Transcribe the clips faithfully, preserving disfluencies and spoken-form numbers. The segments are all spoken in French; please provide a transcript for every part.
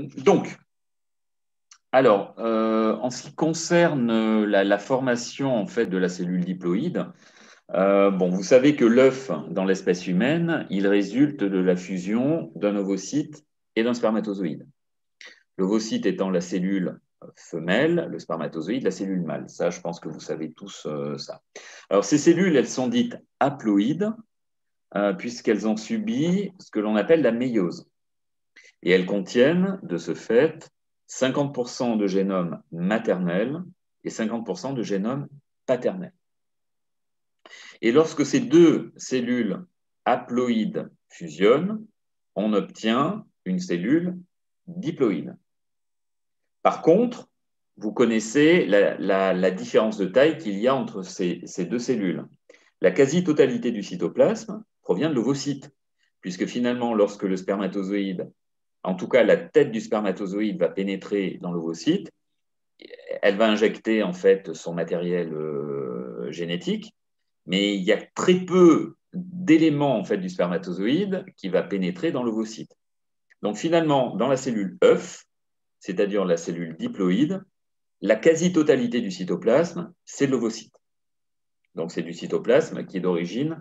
donc, alors, euh, en ce qui concerne la, la formation en fait de la cellule diploïde, euh, bon, vous savez que l'œuf dans l'espèce humaine, il résulte de la fusion d'un ovocyte et d'un spermatozoïde. L'ovocyte étant la cellule femelle, le spermatozoïde, la cellule mâle. Ça, je pense que vous savez tous euh, ça. Alors, ces cellules, elles sont dites haploïdes, euh, puisqu'elles ont subi ce que l'on appelle la méiose. Et elles contiennent, de ce fait, cinquante pour cent de génome maternel et cinquante pour cent de génome paternel. Et lorsque ces deux cellules haploïdes fusionnent, on obtient une cellule diploïde. Par contre, vous connaissez la, la, la différence de taille qu'il y a entre ces, ces deux cellules. La quasi-totalité du cytoplasme provient de l'ovocyte, puisque finalement, lorsque le spermatozoïde, en tout cas la tête du spermatozoïde, va pénétrer dans l'ovocyte, elle va injecter en fait son matériel euh, génétique, mais il y a très peu d'éléments en fait du spermatozoïde qui va pénétrer dans l'ovocyte. Donc finalement, dans la cellule œuf, c'est-à-dire la cellule diploïde, la quasi-totalité du cytoplasme, c'est de l'ovocyte. Donc c'est du cytoplasme qui est d'origine,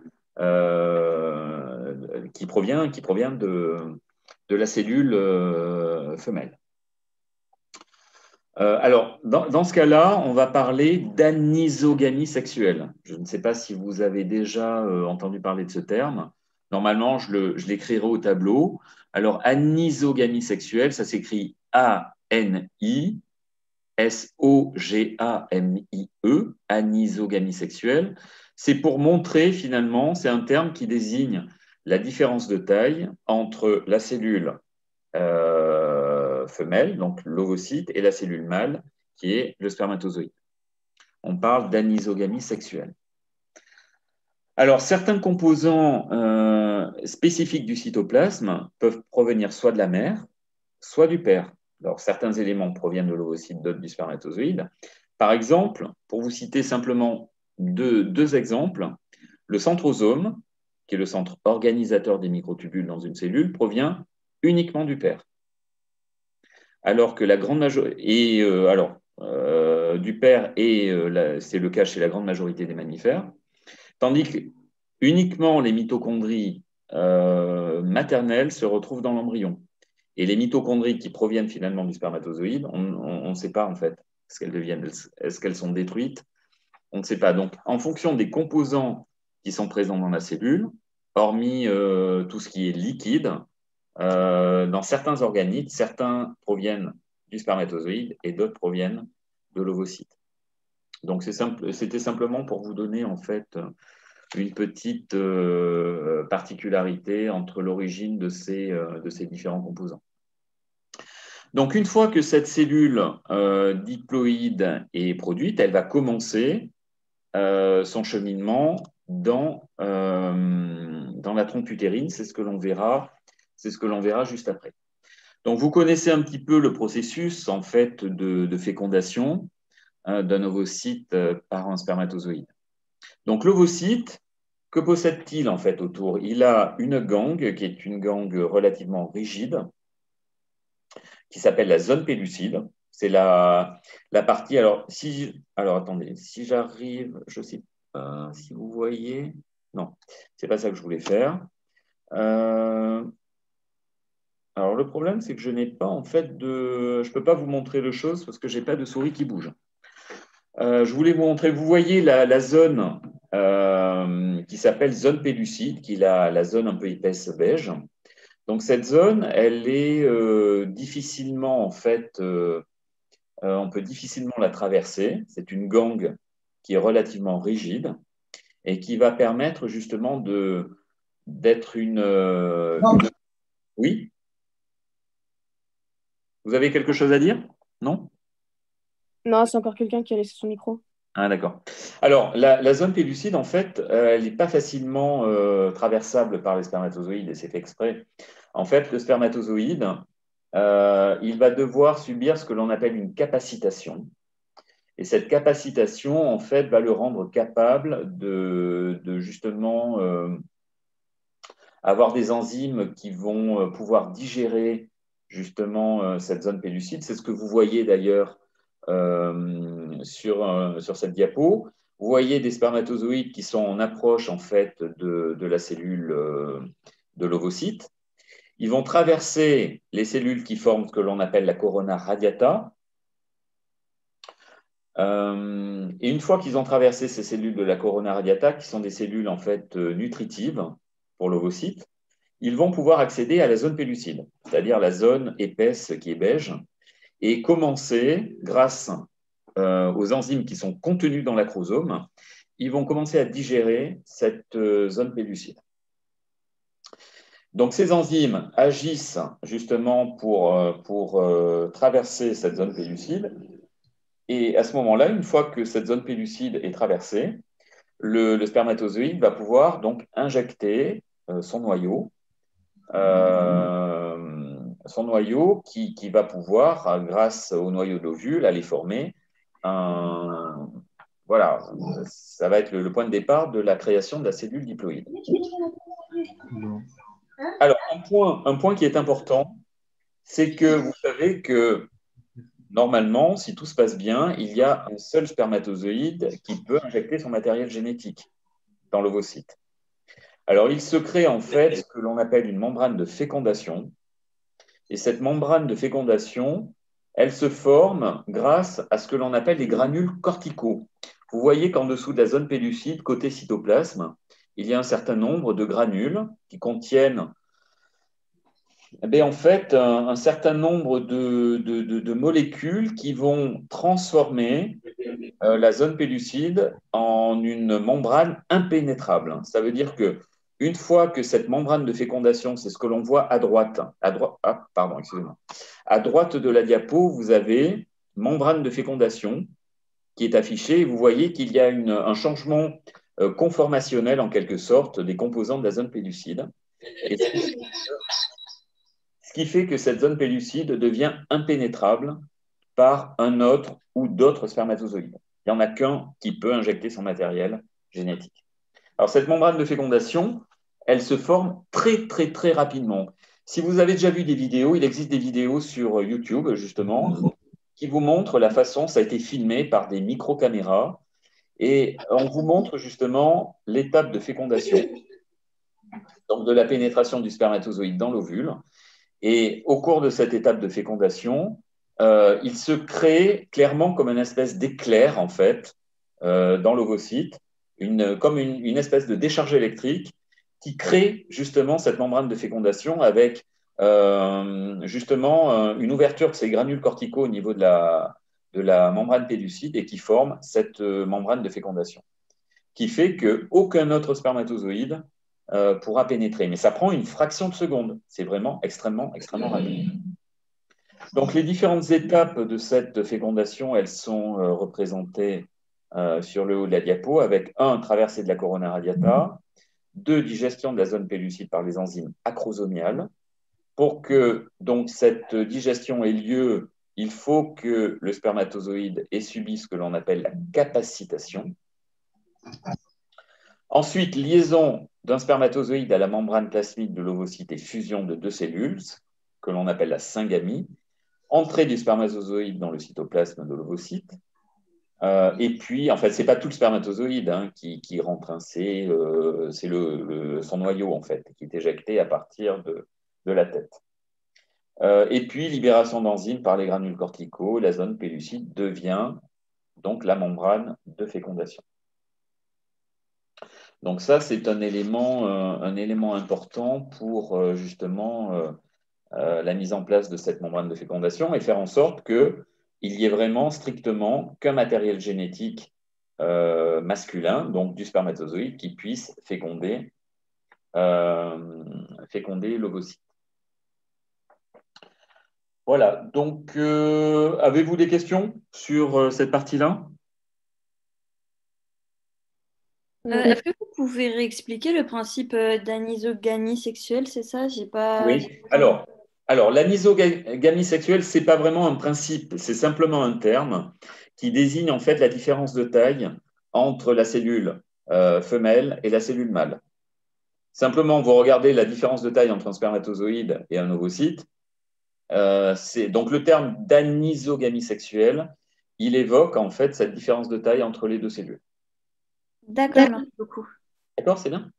euh, qui provient, qui provient de, de la cellule euh, femelle. Euh, alors, dans, dans ce cas-là, on va parler d'anisogamie sexuelle. Je ne sais pas si vous avez déjà euh, entendu parler de ce terme. Normalement, je l'écrirai au tableau. Alors, anisogamie sexuelle, ça s'écrit A N I S O G A M I E, anisogamie sexuelle. C'est pour montrer finalement, c'est un terme qui désigne la différence de taille entre la cellule euh, femelle, donc l'ovocyte, et la cellule mâle, qui est le spermatozoïde. On parle d'anisogamie sexuelle. Alors, certains composants euh, spécifiques du cytoplasme peuvent provenir soit de la mère, soit du père. Alors, certains éléments proviennent de l'ovocyte, d'autres du spermatozoïde. Par exemple, pour vous citer simplement deux, deux exemples, le centrosome, qui est le centre organisateur des microtubules dans une cellule, provient uniquement du père. Alors que la grande majorité, et euh, alors, euh, du père, et euh, c'est le cas chez la grande majorité des mammifères, tandis que uniquement les mitochondries euh, maternelles se retrouvent dans l'embryon. Et les mitochondries qui proviennent finalement du spermatozoïde, on ne sait pas en fait ce qu'elles deviennent. Est-ce qu'elles sont détruites? On ne sait pas. Donc, en fonction des composants qui sont présents dans la cellule, hormis euh, tout ce qui est liquide, euh, dans certains organites, certains proviennent du spermatozoïde et d'autres proviennent de l'ovocyte. Donc, c'était simple, simplement pour vous donner en fait une petite euh, particularité entre l'origine de ces, euh, de ces différents composants. Donc, une fois que cette cellule euh, diploïde est produite, elle va commencer euh, son cheminement dans, euh, dans la trompe utérine. C'est ce que l'on verra, c'est ce que l'on verra juste après. Donc, vous connaissez un petit peu le processus en fait de, de fécondation euh, d'un ovocyte euh, par un spermatozoïde. Donc, l'ovocyte, que possède-t-il en fait autour? Il a une gangue qui est une gangue relativement rigide, qui s'appelle la zone pellucide. C'est la, la partie. Alors, si, alors, attendez, si j'arrive, je ne sais pas si vous voyez. Non, c'est pas ça que je voulais faire. Euh, alors, le problème, c'est que je n'ai pas en fait de. Je ne peux pas vous montrer de choses parce que je n'ai pas de souris qui bouge. Euh, je voulais vous montrer, vous voyez la, la zone euh, qui s'appelle zone pellucide, qui est la, la zone un peu épaisse beige. Donc cette zone, elle est euh, difficilement, en fait, euh, euh, on peut difficilement la traverser. C'est une gangue qui est relativement rigide et qui va permettre justement de d'être une, euh, une... Oui? Vous avez quelque chose à dire? Non? Non, c'est encore quelqu'un qui a laissé son micro. Ah, d'accord. Alors, la, la zone pellucide, en fait, euh, elle n'est pas facilement euh, traversable par les spermatozoïdes et c'est fait exprès. En fait, le spermatozoïde, euh, il va devoir subir ce que l'on appelle une capacitation. Et cette capacitation, en fait, va le rendre capable de, de justement euh, avoir des enzymes qui vont euh, pouvoir digérer justement euh, cette zone pellucide. C'est ce que vous voyez d'ailleurs euh, sur, euh, sur cette diapo. Vous voyez des spermatozoïdes qui sont en approche en fait de, de la cellule euh, de l'ovocyte. Ils vont traverser les cellules qui forment ce que l'on appelle la corona radiata. Euh, et une fois qu'ils ont traversé ces cellules de la corona radiata, qui sont des cellules en fait euh, nutritives pour l'ovocyte, ils vont pouvoir accéder à la zone pellucide, c'est-à-dire la zone épaisse qui est beige, et commencer, grâce euh, aux enzymes qui sont contenues dans l'acrosome, ils vont commencer à digérer cette euh, zone pellucide. Donc, ces enzymes agissent justement pour, euh, pour euh, traverser cette zone pellucide. Et à ce moment-là, une fois que cette zone pellucide est traversée, le, le spermatozoïde va pouvoir donc injecter euh, son noyau, euh, son noyau qui, qui va pouvoir, grâce au noyau de l'ovule, aller former un. Voilà, ça va être le, le point de départ de la création de la cellule diploïde. Alors, un point, un point qui est important, c'est que vous savez que normalement, si tout se passe bien, il y a un seul spermatozoïde qui peut injecter son matériel génétique dans l'ovocyte. Alors, il se crée en fait ce que l'on appelle une membrane de fécondation. Et cette membrane de fécondation, elle se forme grâce à ce que l'on appelle les granules corticaux. Vous voyez qu'en dessous de la zone pellucide, côté cytoplasme, il y a un certain nombre de granules qui contiennent eh bien, en fait un, un certain nombre de, de, de, de molécules qui vont transformer euh, la zone pellucide en une membrane impénétrable. Ça veut dire que une fois que cette membrane de fécondation, c'est ce que l'on voit à droite, à droite, ah, pardon, excusez-moi, à droite de la diapo, vous avez membrane de fécondation qui est affichée. Et vous voyez qu'il y a une, un changement euh, conformationnel en quelque sorte des composants de la zone pellucide. Et ce qui fait que cette zone pellucide devient impénétrable par un autre ou d'autres spermatozoïdes. Il n'y en a qu'un qui peut injecter son matériel génétique. Alors, cette membrane de fécondation, elle se forme très, très, très rapidement. Si vous avez déjà vu des vidéos, il existe des vidéos sur YouTube, justement, qui vous montrent la façon, ça a été filmé par des micro-caméras, et on vous montre justement l'étape de fécondation, donc de la pénétration du spermatozoïde dans l'ovule. Et au cours de cette étape de fécondation, euh, il se crée clairement comme une espèce d'éclair, en fait, euh, dans l'ovocyte, une, comme une, une espèce de décharge électrique qui crée justement cette membrane de fécondation avec euh, justement euh, une ouverture de ces granules corticaux au niveau de la, de la membrane pellucide et qui forme cette euh, membrane de fécondation, qui fait qu'aucun autre spermatozoïde euh, pourra pénétrer. Mais ça prend une fraction de seconde. C'est vraiment extrêmement, extrêmement rapide. Donc, les différentes étapes de cette fécondation, elles sont euh, représentées euh, sur le haut de la diapo avec un, traversée de la corona radiata, deux, digestion de la zone pellucide par les enzymes acrosomiales. Pour que donc cette digestion ait lieu, il faut que le spermatozoïde ait subi ce que l'on appelle la capacitation. Ensuite, liaison d'un spermatozoïde à la membrane plasmique de l'ovocyte et fusion de deux cellules, que l'on appelle la syngamie. Entrée du spermatozoïde dans le cytoplasme de l'ovocyte. Euh, et puis, en fait, ce n'est pas tout le spermatozoïde hein, qui, qui rentre, hein, c'est euh, le, le, son noyau, en fait, qui est éjecté à partir de, de la tête. Euh, et puis, libération d'enzymes par les granules corticaux, la zone pellucide devient donc la membrane de fécondation. Donc ça, c'est un élément, euh, un élément important pour euh, justement euh, euh, la mise en place de cette membrane de fécondation et faire en sorte qu'il y ait vraiment strictement qu'un matériel génétique euh, masculin, donc du spermatozoïde, qui puisse féconder, euh, féconder l'ovocyte. Voilà, donc euh, avez-vous des questions sur euh, cette partie-là? Euh, est-ce que vous pouvez réexpliquer le principe euh, d'anisogamie sexuelle, c'est ça? J'ai pas. Oui. Alors, alors l'anisogamie sexuelle, ce n'est pas vraiment un principe, c'est simplement un terme qui désigne en fait la différence de taille entre la cellule euh, femelle et la cellule mâle. Simplement, vous regardez la différence de taille entre un spermatozoïde et un ovocyte, Euh, c'est, donc, le terme d'anisogamie sexuelle, il évoque en fait cette différence de taille entre les deux cellules. D'accord, merci beaucoup. D'accord, c'est bien.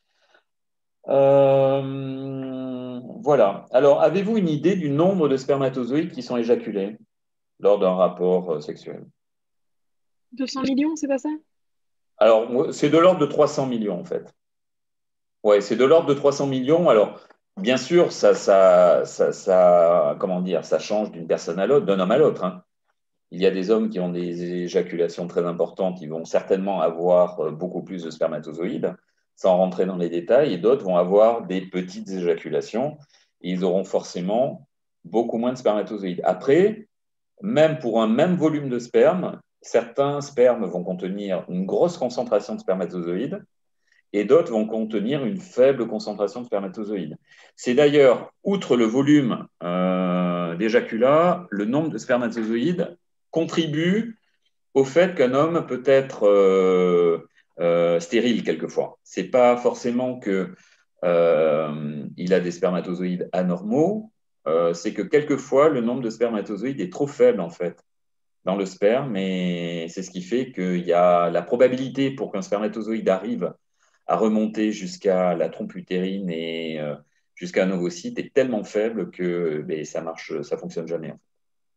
Euh, voilà. Alors, avez-vous une idée du nombre de spermatozoïdes qui sont éjaculés lors d'un rapport euh, sexuel? deux cents millions, c'est pas ça? Alors, c'est de l'ordre de trois cents millions, en fait. Ouais, c'est de l'ordre de trois cents millions. Alors, bien sûr, ça, ça, ça, ça, comment dire, ça change d'une personne à l'autre, d'un homme à l'autre, hein. Il y a des hommes qui ont des éjaculations très importantes, ils vont certainement avoir euh, beaucoup plus de spermatozoïdes, sans rentrer dans les détails, et d'autres vont avoir des petites éjaculations, et ils auront forcément beaucoup moins de spermatozoïdes. Après, même pour un même volume de sperme, certains spermes vont contenir une grosse concentration de spermatozoïdes, et d'autres vont contenir une faible concentration de spermatozoïdes. C'est d'ailleurs, outre le volume euh, d'éjaculat, le nombre de spermatozoïdes contribue au fait qu'un homme peut être euh, euh, stérile quelquefois. Ce n'est pas forcément qu'il euh, a des spermatozoïdes anormaux, euh, c'est que quelquefois le nombre de spermatozoïdes est trop faible en fait dans le sperme, et c'est ce qui fait qu'il y a la probabilité pour qu'un spermatozoïde arrive à remonter jusqu'à la trompe utérine et euh, jusqu'à un ovocyte est tellement faible que ben, ça marche, ça fonctionne jamais. En fait.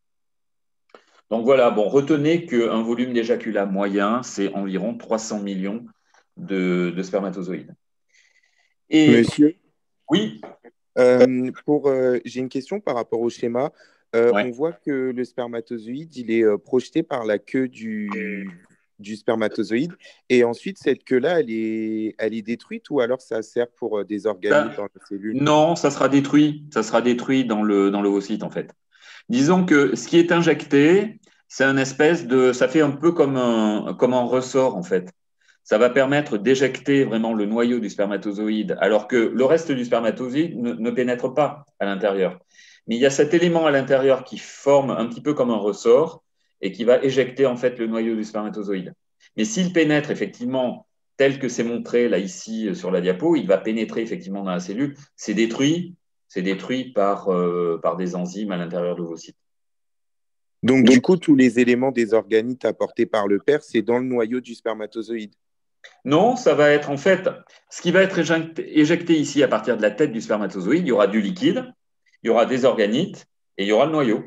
Donc voilà, bon, retenez qu'un volume d'éjaculat moyen, c'est environ trois cents millions de, de spermatozoïdes. Et Monsieur, oui, euh, pour, euh, j'ai une question par rapport au schéma. Euh, ouais. on voit que le spermatozoïde, il est euh, projeté par la queue du, du spermatozoïde. Et ensuite, cette queue-là, elle est, elle est détruite ou alors ça sert pour euh, des organites Ça, dans la cellule? non, ça sera détruit. Ça sera détruit dans le, dans l'ovocyte, en fait. Disons que ce qui est injecté, c'est un espèce de. Ça fait un peu comme un, comme un ressort, en fait. Ça va permettre d'éjecter vraiment le noyau du spermatozoïde, alors que le reste du spermatozoïde ne, ne pénètre pas à l'intérieur. Mais il y a cet élément à l'intérieur qui forme un petit peu comme un ressort et qui va éjecter en fait le noyau du spermatozoïde. Mais s'il pénètre effectivement tel que c'est montré là ici sur la diapo, il va pénétrer effectivement dans la cellule. C'est détruit, c'est détruit par, euh, par des enzymes à l'intérieur de l'ovocyte. Donc, du coup, tous les éléments des organites apportés par le père, c'est dans le noyau du spermatozoïde. Non, ça va être en fait, ce qui va être éjecté, éjecté ici à partir de la tête du spermatozoïde, il y aura du liquide, il y aura des organites et il y aura le noyau.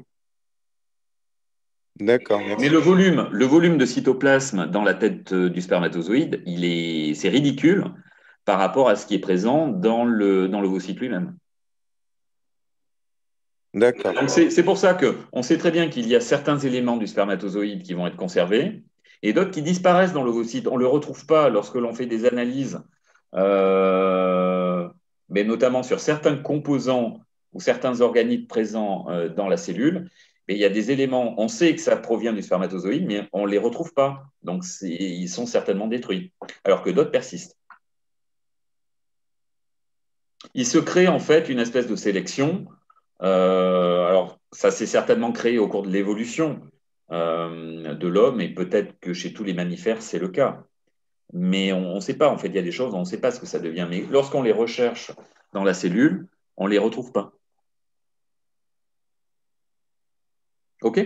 D'accord, Mais merci. le volume, le volume de cytoplasme dans la tête du spermatozoïde, il est, c'est ridicule par rapport à ce qui est présent dans le, dans l'ovocyte lui-même. D'accord. Donc c'est, c'est pour ça qu'on sait très bien qu'il y a certains éléments du spermatozoïde qui vont être conservés et d'autres qui disparaissent dans l'ovocyte. On ne le retrouve pas lorsque l'on fait des analyses, euh, mais notamment sur certains composants ou certains organites présents euh, dans la cellule. Mais il y a des éléments, on sait que ça provient du spermatozoïde, mais on ne les retrouve pas. Donc c'est, ils sont certainement détruits, alors que d'autres persistent. Il se crée en fait une espèce de sélection. Euh, alors, ça s'est certainement créé au cours de l'évolution euh, de l'homme, et peut-être que chez tous les mammifères, c'est le cas. Mais on ne sait pas, en fait, il y a des choses, on ne sait pas ce que ça devient. Mais lorsqu'on les recherche dans la cellule, on ne les retrouve pas. OK?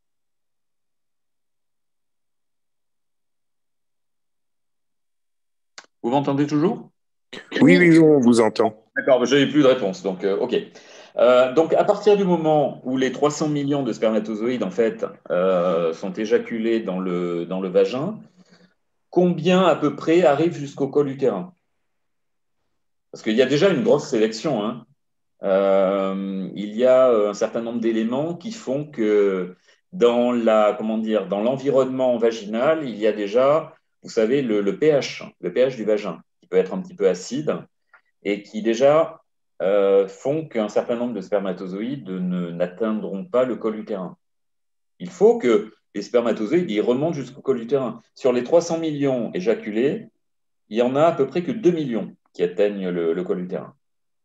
Vous m'entendez toujours? Oui, oui, oui, on vous entend. D'accord, je n'ai plus de réponse, donc euh, OK. Euh, donc, à partir du moment où les trois cents millions de spermatozoïdes, en fait, euh, sont éjaculés dans le, dans le vagin, combien à peu près arrivent jusqu'au col utérin? Parce qu'il y a déjà une grosse sélection, hein. Euh, il y a un certain nombre d'éléments qui font que dans la, comment dire, dans l'environnement vaginal, il y a déjà, vous savez, le, le pH, le pH du vagin, qui peut être un petit peu acide et qui déjà euh, font qu'un certain nombre de spermatozoïdes ne, n'atteindront pas le col utérin. Il faut que les spermatozoïdes ils remontent jusqu'au col utérin. Sur les trois cents millions éjaculés, il y en a à peu près que deux millions qui atteignent le, le col utérin.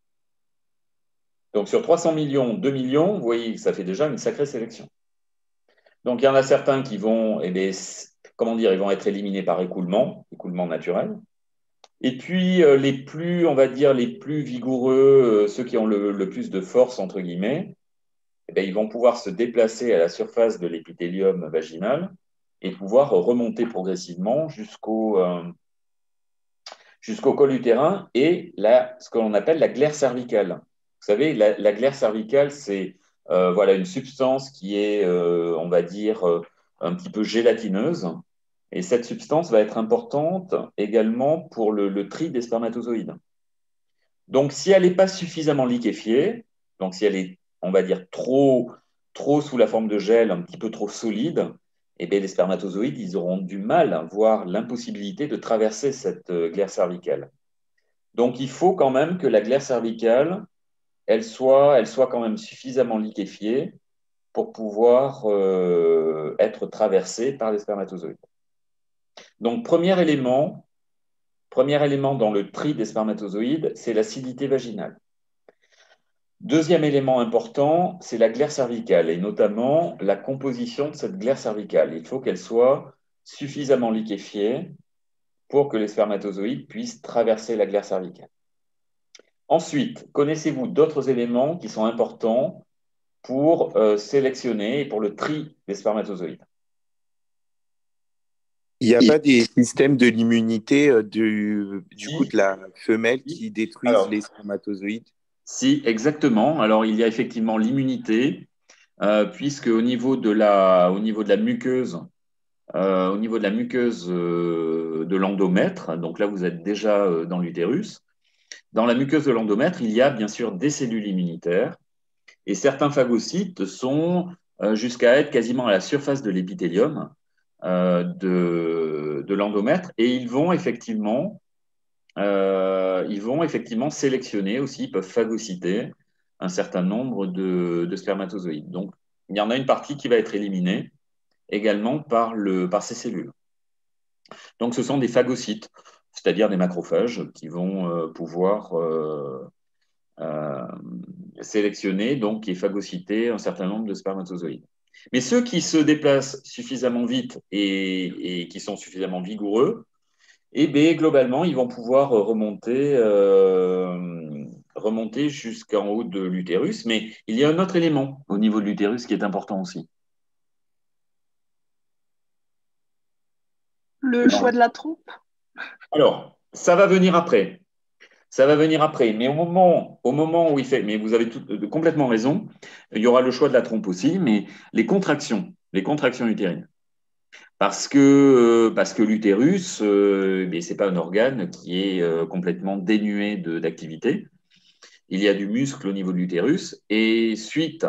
Donc sur trois cents millions, deux millions, vous voyez que ça fait déjà une sacrée sélection. Donc il y en a certains qui vont, eh bien, comment dire, ils vont être éliminés par écoulement, écoulement naturel. Et puis euh, les plus, on va dire, les plus vigoureux, euh, ceux qui ont le, le plus de force, entre guillemets, eh bien, ils vont pouvoir se déplacer à la surface de l'épithélium vaginal et pouvoir remonter progressivement jusqu'au euh, jusqu'au col utérin et la, ce que l'on appelle la glaire cervicale. Vous savez, la, la glaire cervicale, c'est euh, voilà, une substance qui est, euh, on va dire, euh, un petit peu gélatineuse. Et cette substance va être importante également pour le, le tri des spermatozoïdes. Donc, si elle n'est pas suffisamment liquéfiée, donc si elle est, on va dire, trop, trop sous la forme de gel, un petit peu trop solide, eh bien, les spermatozoïdes, ils auront du mal, voire l'impossibilité de traverser cette euh, glaire cervicale. Donc, il faut quand même que la glaire cervicale, elle soit, elle soit quand même suffisamment liquéfiée pour pouvoir euh, être traversée par les spermatozoïdes. Donc, premier élément, premier élément dans le tri des spermatozoïdes, c'est l'acidité vaginale. Deuxième élément important, c'est la glaire cervicale et notamment la composition de cette glaire cervicale. Il faut qu'elle soit suffisamment liquéfiée pour que les spermatozoïdes puissent traverser la glaire cervicale. Ensuite, connaissez-vous d'autres éléments qui sont importants pour euh, sélectionner et pour le tri des spermatozoïdes? Il n'y a pas des systèmes de l'immunité euh, du, du Si, coup de la femelle si. qui détruisent Alors, les spermatozoïdes? si, exactement. Alors, il y a effectivement l'immunité, euh, puisque au niveau de la, au niveau de la muqueuse, euh, au niveau de la muqueuse euh, de l'endomètre, donc là, vous êtes déjà euh, dans l'utérus. Dans la muqueuse de l'endomètre, il y a bien sûr des cellules immunitaires et certains phagocytes sont euh, jusqu'à être quasiment à la surface de l'épithélium euh, de, de l'endomètre et ils vont effectivement Euh, ils vont effectivement sélectionner aussi, ils peuvent phagocyter un certain nombre de, de spermatozoïdes. Donc, il y en a une partie qui va être éliminée également par, le, par ces cellules. Donc, ce sont des phagocytes, c'est-à-dire des macrophages qui vont euh, pouvoir euh, euh, sélectionner donc, et phagocyter un certain nombre de spermatozoïdes. Mais ceux qui se déplacent suffisamment vite et, et qui sont suffisamment vigoureux, et bien, globalement, ils vont pouvoir remonter, euh, remonter jusqu'en haut de l'utérus. Mais il y a un autre élément au niveau de l'utérus qui est important aussi. Le choix de la trompe? Alors, ça va venir après. Ça va venir après. Mais au moment, au moment où il fait, mais vous avez tout, euh, complètement raison, il y aura le choix de la trompe aussi, mais les contractions, les contractions utérines. Parce que, euh, parce que l'utérus, euh, ce n'est pas un organe qui est euh, complètement dénué de, d'activité. Il y a du muscle au niveau de l'utérus et suite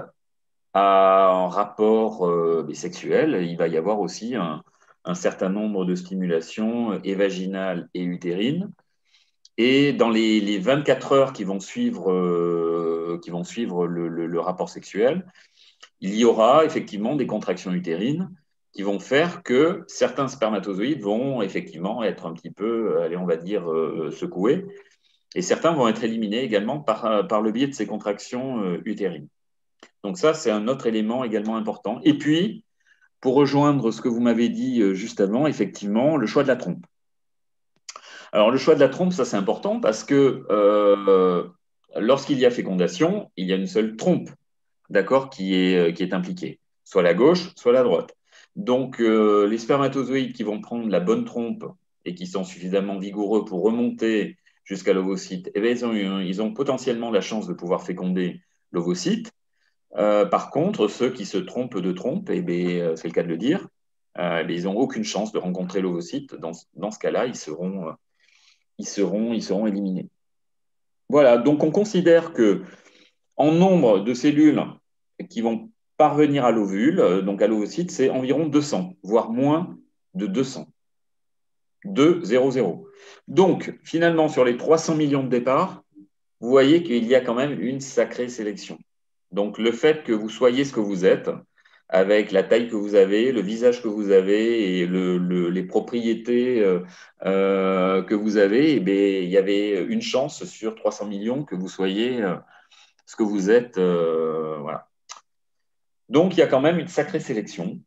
à un rapport euh, sexuel, il va y avoir aussi un, un certain nombre de stimulations euh, et vaginales et utérines. Et dans les, les vingt-quatre heures qui vont suivre, euh, qui vont suivre le, le, le rapport sexuel, il y aura effectivement des contractions utérines qui vont faire que certains spermatozoïdes vont effectivement être un petit peu, allez, on va dire, euh, secoués. Et certains vont être éliminés également par, par le biais de ces contractions euh, utérines. Donc ça, c'est un autre élément également important. Et puis, pour rejoindre ce que vous m'avez dit euh, juste avant, effectivement, le choix de la trompe. Alors, le choix de la trompe, ça, c'est important parce que euh, lorsqu'il y a fécondation, il y a une seule trompe, d'accord, qui est, euh, qui est impliquée, soit la gauche, soit la droite. Donc, euh, les spermatozoïdes qui vont prendre la bonne trompe et qui sont suffisamment vigoureux pour remonter jusqu'à l'ovocyte, eh bien, ils, ont, ils ont potentiellement la chance de pouvoir féconder l'ovocyte. Euh, par contre, ceux qui se trompent de trompe, eh bien, c'est le cas de le dire, euh, ils n'ont aucune chance de rencontrer l'ovocyte. Dans, dans ce cas-là, ils seront, ils, seront, ils seront éliminés. Voilà, donc on considère que en nombre de cellules qui vont parvenir à l'ovule, donc à l'ovocyte, c'est environ deux cents, voire moins de deux cents. deux, zéro, zéro. Donc, finalement, sur les trois cents millions de départs, vous voyez qu'il y a quand même une sacrée sélection. Donc, le fait que vous soyez ce que vous êtes, avec la taille que vous avez, le visage que vous avez et le, le, les propriétés euh, euh, que vous avez, eh bien, il y avait une chance sur trois cents millions que vous soyez euh, ce que vous êtes. Euh, voilà. Donc, il y a quand même une sacrée sélection.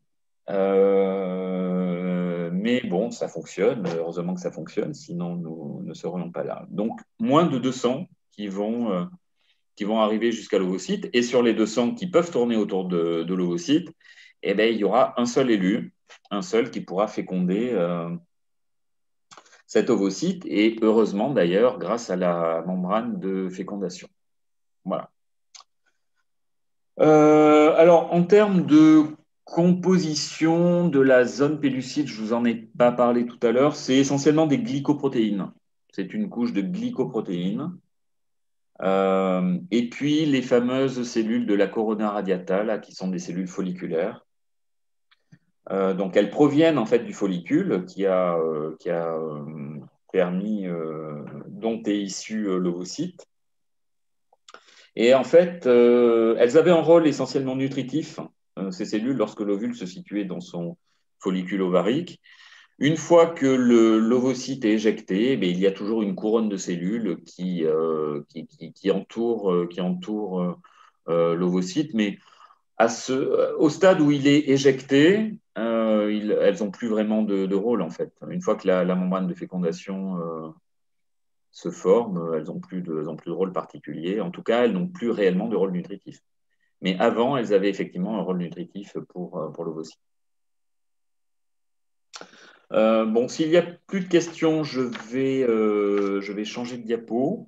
Euh, mais bon, ça fonctionne. Heureusement que ça fonctionne, sinon nous ne serions pas là. Donc, moins de deux cents qui vont, euh, qui vont arriver jusqu'à l'ovocyte. Et sur les deux cents qui peuvent tourner autour de, de l'ovocyte, eh bien, il y aura un seul élu, un seul qui pourra féconder euh, cet ovocyte. Et heureusement, d'ailleurs, grâce à la membrane de fécondation. Voilà. Euh, alors, en termes de composition de la zone pellucide, je ne vous en ai pas parlé tout à l'heure, c'est essentiellement des glycoprotéines. C'est une couche de glycoprotéines. Euh, et puis, les fameuses cellules de la corona radiata, là, qui sont des cellules folliculaires. Euh, donc, elles proviennent en fait du follicule qui a, euh, qui a euh, permis, euh, dont est issu euh, l'ovocyte. Et en fait, euh, elles avaient un rôle essentiellement nutritif, euh, ces cellules, lorsque l'ovule se situait dans son follicule ovarique. Une fois que l'ovocyte est éjecté, eh il y a toujours une couronne de cellules qui, euh, qui, qui, qui entoure, euh, qui entoure euh, l'ovocyte. Mais à ce, au stade où il est éjecté, euh, il, elles n'ont plus vraiment de, de rôle, en fait. Une fois que la, la membrane de fécondation euh, se forme, elles n'ont plus, de, plus de rôle particulier. En tout cas, elles n'ont plus réellement de rôle nutritif. Mais avant, elles avaient effectivement un rôle nutritif pour, pour l'ovocyte. Euh, bon, s'il n'y a plus de questions, je vais, euh, je vais changer de diapo.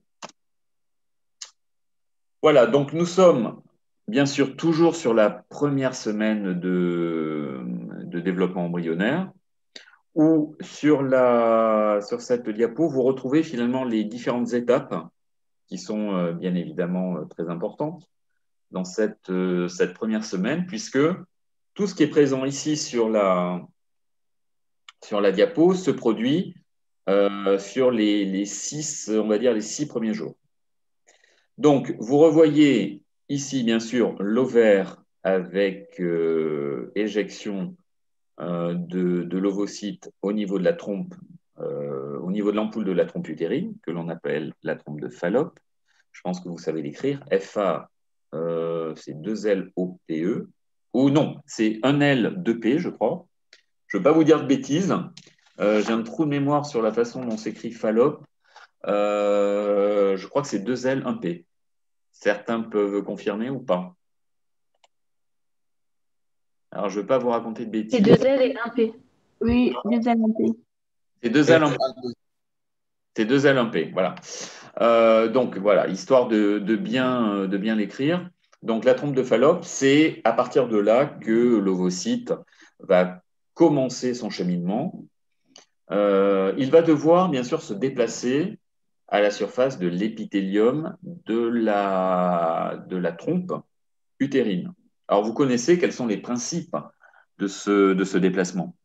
Voilà, donc nous sommes bien sûr toujours sur la première semaine de, de développement embryonnaire, où sur, la, sur cette diapo, vous retrouvez finalement les différentes étapes qui sont euh, bien évidemment euh, très importantes dans cette, euh, cette première semaine, puisque tout ce qui est présent ici sur la, sur la diapo se produit euh, sur les, les six, on va dire, les six premiers jours. Donc, vous revoyez ici, bien sûr, l'ovaire avec euh, éjection euh, de, de l'ovocyte au niveau de la trompe, euh, au niveau de l'ampoule de la trompe utérine, que l'on appelle la trompe de Fallope. Je pense que vous savez l'écrire. F A, euh, c'est deux L O P E. Ou non, c'est un L, deux P, je crois. Je ne veux pas vous dire de bêtises. Euh, J'ai un trou de mémoire sur la façon dont s'écrit Fallope. Euh, je crois que c'est deux L, un P. Certains peuvent confirmer ou pas. Alors, je ne veux pas vous raconter de bêtises. C'est deux L et un P. Oui, deux L, un P. C'est deux L, un P. C'est deux L, un P, voilà. Euh, donc, voilà, histoire de, de bien, de bien l'écrire. Donc, la trompe de Fallope, c'est à partir de là que l'ovocyte va commencer son cheminement. Euh, il va devoir, bien sûr, se déplacer à la surface de l'épithélium de la, de la trompe utérine. Alors, vous connaissez quels sont les principes de ce, de ce déplacement?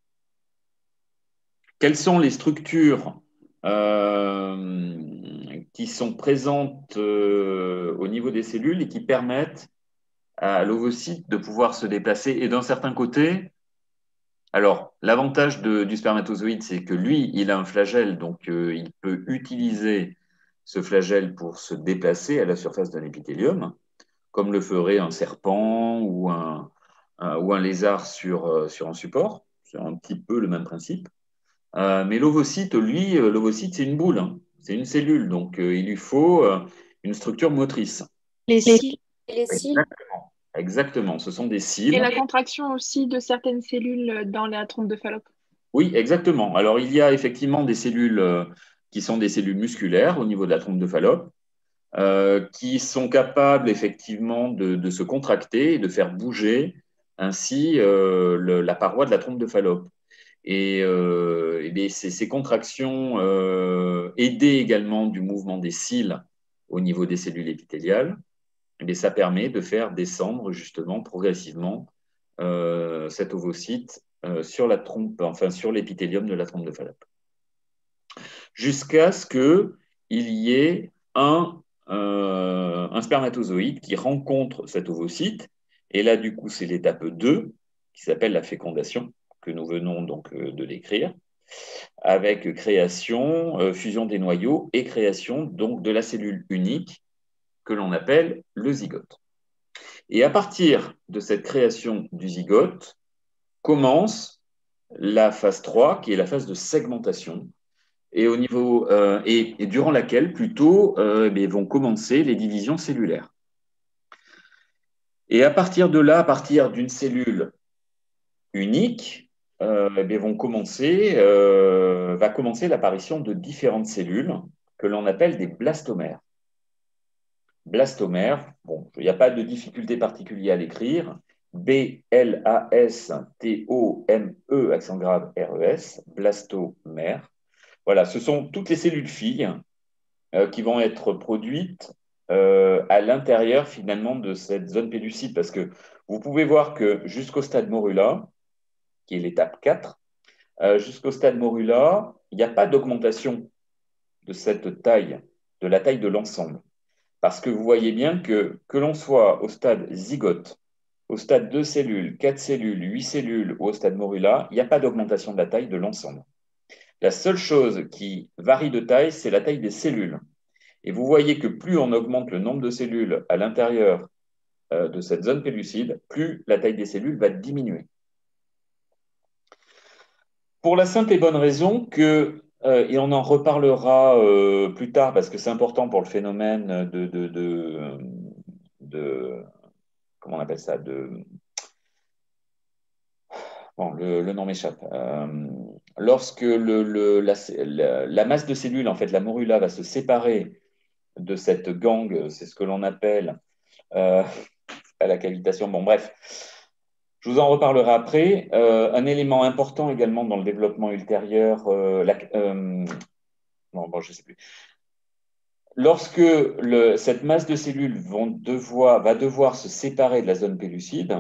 Quelles sont les structures euh, qui sont présentes euh, au niveau des cellules et qui permettent à l'ovocyte de pouvoir se déplacer? Et d'un certain côté, alors, l'avantage du spermatozoïde, c'est que lui, il a un flagelle, donc euh, il peut utiliser ce flagelle pour se déplacer à la surface d'un épithélium, comme le ferait un serpent ou un, un, ou un lézard sur, euh, sur un support. C'est un petit peu le même principe. Euh, mais l'ovocyte, lui, euh, l'ovocyte, c'est une boule, hein. C'est une cellule, donc euh, il lui faut euh, une structure motrice. Les cils. Les cils. Exactement. Exactement, ce sont des cils. Et la contraction aussi de certaines cellules dans la trompe de Fallope. Oui, exactement. Alors, il y a effectivement des cellules euh, qui sont des cellules musculaires au niveau de la trompe de Fallope, euh, qui sont capables effectivement de, de se contracter et de faire bouger ainsi euh, le, la paroi de la trompe de Fallope. Et, euh, et bien, ces, ces contractions euh, aidées également du mouvement des cils au niveau des cellules épithéliales, et bien, ça permet de faire descendre justement progressivement euh, cet ovocyte euh, sur la trompe, enfin sur l'épithélium de la trompe de Fallope, jusqu'à ce qu'il y ait un, euh, un spermatozoïde qui rencontre cet ovocyte. Et là, du coup, c'est l'étape deux qui s'appelle la fécondation, que nous venons donc euh, de décrire, avec création, euh, fusion des noyaux et création donc de la cellule unique que l'on appelle le zygote. Et à partir de cette création du zygote, commence la phase trois, qui est la phase de segmentation, et, au niveau, euh, et, et durant laquelle, plutôt, euh, eh vont commencer les divisions cellulaires. Et à partir de là, à partir d'une cellule unique, euh, eh vont commencer, euh, va commencer l'apparition de différentes cellules que l'on appelle des blastomères. Blastomère, bon, il n'y a pas de difficulté particulière à l'écrire. B L A S T O M E, accent grave R E S, blastomère. Voilà, ce sont toutes les cellules filles euh, qui vont être produites euh, à l'intérieur finalement de cette zone pellucide. Parce que vous pouvez voir que jusqu'au stade morula, qui est l'étape quatre, euh, jusqu'au stade morula, il n'y a pas d'augmentation de cette taille, de la taille de l'ensemble. Parce que vous voyez bien que, que l'on soit au stade zygote, au stade deux cellules, quatre cellules, huit cellules ou au stade morula, il n'y a pas d'augmentation de la taille de l'ensemble. La seule chose qui varie de taille, c'est la taille des cellules. Et vous voyez que plus on augmente le nombre de cellules à l'intérieur euh, de cette zone pellucide, plus la taille des cellules va diminuer. Pour la simple et bonne raison que, euh, et on en reparlera euh, plus tard parce que c'est important pour le phénomène de, de, de, de comment on appelle ça, de, bon, le, le nom m'échappe. Euh, lorsque le, le, la, la, la masse de cellules, en fait, la morula va se séparer de cette gangue, c'est ce que l'on appelle euh, à la cavitation. Bon, bref. Je vous en reparlerai après. Euh, un élément important également dans le développement ultérieur, euh, la, euh, non, bon, je sais plus. Lorsque le, cette masse de cellules vont devoir, va devoir se séparer de la zone pellucide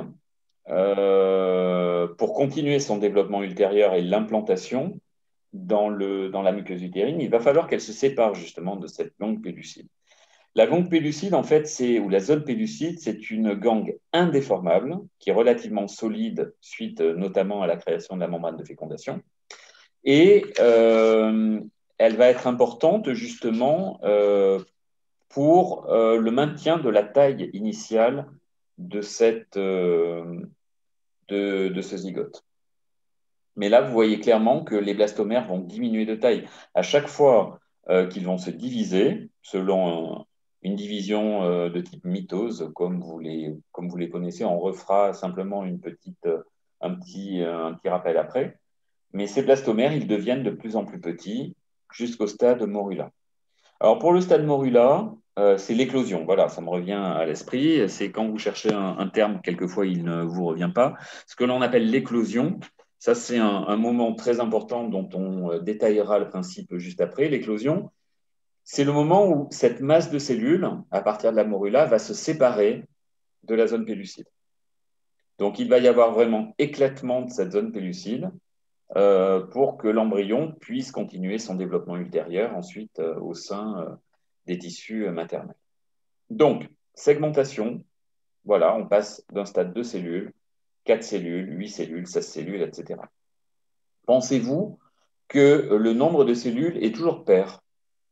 euh, pour continuer son développement ultérieur et l'implantation dans, le, dans la muqueuse utérine, il va falloir qu'elle se sépare justement de cette gangue pellucide. La gangue pellucide, en fait, c'est, ou la zone pellucide, c'est une gangue indéformable qui est relativement solide suite notamment à la création de la membrane de fécondation. Et euh, elle va être importante justement euh, pour euh, le maintien de la taille initiale de, cette, euh, de, de ce zygote. Mais là, vous voyez clairement que les blastomères vont diminuer de taille. À chaque fois euh, qu'ils vont se diviser, selon un, une division euh, de type mitose, comme vous, les, comme vous les connaissez, on refera simplement une petite, euh, un, petit, euh, un petit rappel après. Mais ces blastomères, ils deviennent de plus en plus petits jusqu'au stade morula. Alors pour le stade morula, euh, c'est l'éclosion. Voilà, ça me revient à l'esprit. C'est quand vous cherchez un, un terme, quelquefois il ne vous revient pas. Ce que l'on appelle l'éclosion, ça c'est un, un moment très important dont on détaillera le principe juste après. L'éclosion, c'est le moment où cette masse de cellules, à partir de la morula, va se séparer de la zone pellucide. Donc il va y avoir vraiment éclatement de cette zone pellucide euh, pour que l'embryon puisse continuer son développement ultérieur ensuite euh, au sein euh, des tissus euh, maternels. Donc, segmentation, voilà, on passe d'un stade de cellules, quatre cellules, huit cellules, seize cellules, et cetera. Pensez-vous que le nombre de cellules est toujours pair?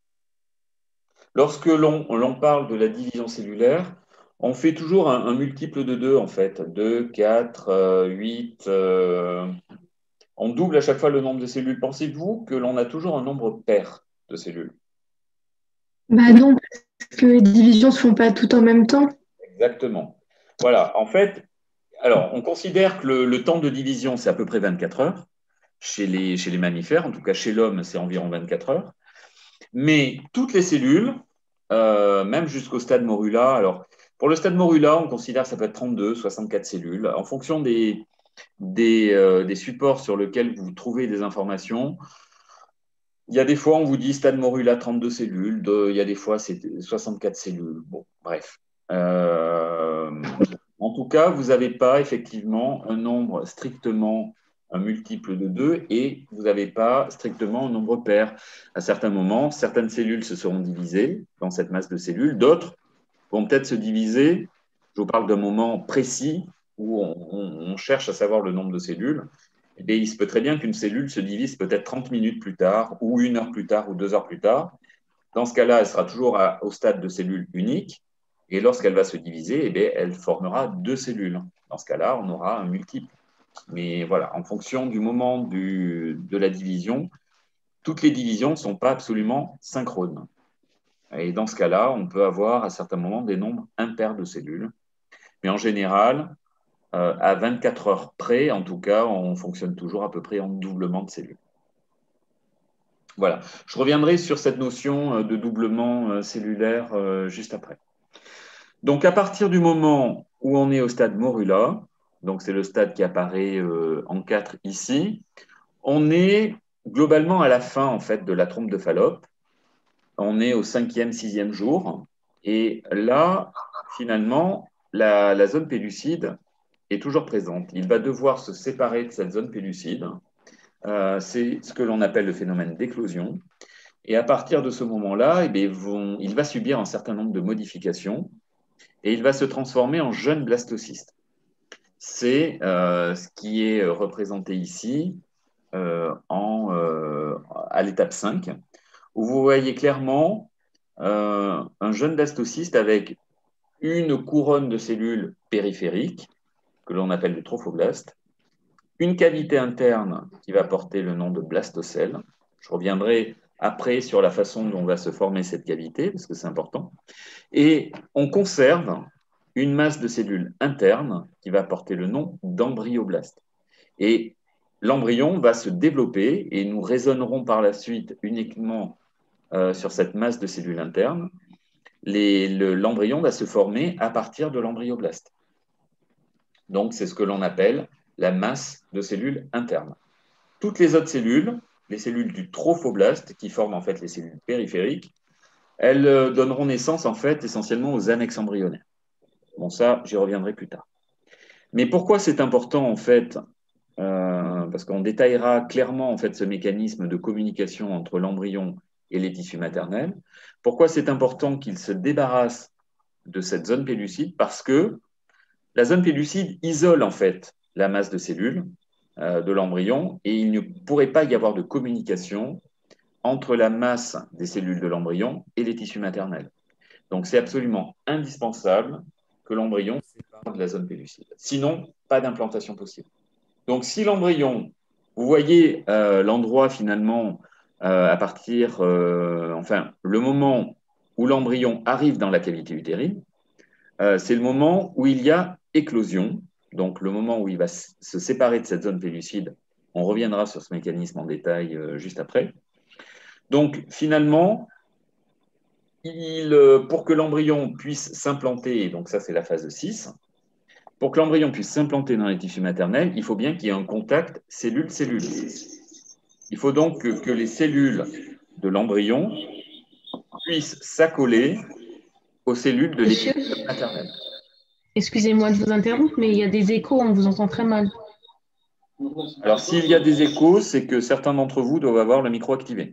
Lorsque l'on parle de la division cellulaire, on fait toujours un, un multiple de deux, en fait. deux, quatre, euh, huit. Euh, on double à chaque fois le nombre de cellules. Pensez-vous que l'on a toujours un nombre pair de cellules? Bah non, parce que les divisions ne se font pas toutes en même temps. Exactement. Voilà, en fait, alors, on considère que le, le temps de division, c'est à peu près vingt-quatre heures. Chez les, chez les mammifères, en tout cas chez l'homme, c'est environ vingt-quatre heures. Mais toutes les cellules, euh, même jusqu'au stade morula, alors pour le stade morula, on considère que ça peut être trente-deux, soixante-quatre cellules. En fonction des, des, euh, des supports sur lesquels vous trouvez des informations, il y a des fois, on vous dit stade morula, trente-deux cellules. De, il y a des fois, c'est soixante-quatre cellules. Bon, bref. Euh, en tout cas, vous n'avez pas effectivement un nombre strictement un multiple de deux et vous n'avez pas strictement un nombre pair. À certains moments, certaines cellules se seront divisées dans cette masse de cellules, d'autres vont peut-être se diviser. Je vous parle d'un moment précis où on, on, on cherche à savoir le nombre de cellules. Et bien, il se peut très bien qu'une cellule se divise peut-être trente minutes plus tard, ou une heure plus tard, ou deux heures plus tard. Dans ce cas-là, elle sera toujours à, au stade de cellule unique. Et lorsqu'elle va se diviser, eh bien, elle formera deux cellules. Dans ce cas-là, on aura un multiple. Mais voilà, en fonction du moment du, de la division, toutes les divisions ne sont pas absolument synchrones. Et dans ce cas-là, on peut avoir à certains moments des nombres impairs de cellules. Mais en général, euh, à vingt-quatre heures près, en tout cas, on fonctionne toujours à peu près en doublement de cellules. Voilà. Je reviendrai sur cette notion de doublement cellulaire euh, juste après. Donc, à partir du moment où on est au stade morula, donc c'est le stade qui apparaît euh, en quatre ici, on est globalement à la fin en fait de la trompe de Fallope. On est au cinquième, sixième jour. Et là, finalement, la, la zone pellucide est toujours présente. Il va devoir se séparer de cette zone pellucide. Euh, c'est ce que l'on appelle le phénomène d'éclosion. Et à partir de ce moment-là, eh bien, vont, il va subir un certain nombre de modifications et il va se transformer en jeune blastocyste. C'est euh, ce qui est représenté ici euh, en, euh, à l'étape cinq, où vous voyez clairement euh, un jeune blastocyste avec une couronne de cellules périphériques, que l'on appelle le trophoblaste, une cavité interne qui va porter le nom de blastocèle. Je reviendrai après sur la façon dont va se former cette cavité, parce que c'est important. Et on conserve une masse de cellules internes qui va porter le nom d'embryoblaste. Et l'embryon va se développer et nous raisonnerons par la suite uniquement euh, sur cette masse de cellules internes. L'embryon va se former à partir de l'embryoblaste. Donc, c'est ce que l'on appelle la masse de cellules internes. Toutes les autres cellules, les cellules du trophoblaste, qui forment en fait les cellules périphériques, elles donneront naissance en fait essentiellement aux annexes embryonnaires. Bon, ça, j'y reviendrai plus tard. Mais pourquoi c'est important en fait euh, parce qu'on détaillera clairement en fait ce mécanisme de communication entre l'embryon et les tissus maternels. Pourquoi c'est important qu'il se débarrasse de cette zone pellucide? Parce que la zone pellucide isole en fait la masse de cellules euh, de l'embryon et il ne pourrait pas y avoir de communication entre la masse des cellules de l'embryon et les tissus maternels. Donc c'est absolument indispensable que l'embryon se sépare de la zone pellucide. Sinon, pas d'implantation possible. Donc si l'embryon, vous voyez euh, l'endroit finalement euh, à partir, euh, enfin le moment où l'embryon arrive dans la cavité utérine, euh, c'est le moment où il y a éclosion, donc le moment où il va se séparer de cette zone pellucide. On reviendra sur ce mécanisme en détail euh, juste après. Donc finalement, il, pour que l'embryon puisse s'implanter, donc ça c'est la phase six, pour que l'embryon puisse s'implanter dans les tissus maternels, il faut bien qu'il y ait un contact cellule-cellule. Il faut donc que, que les cellules de l'embryon puissent s'accoler aux cellules de l'épithèle maternel. Excusez-moi de vous interrompre, mais il y a des échos, on vous entend très mal. Alors s'il y a des échos, c'est que certains d'entre vous doivent avoir le micro activé.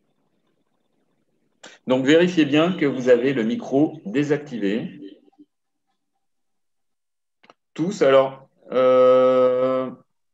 Donc, vérifiez bien que vous avez le micro désactivé. Tous, alors, euh...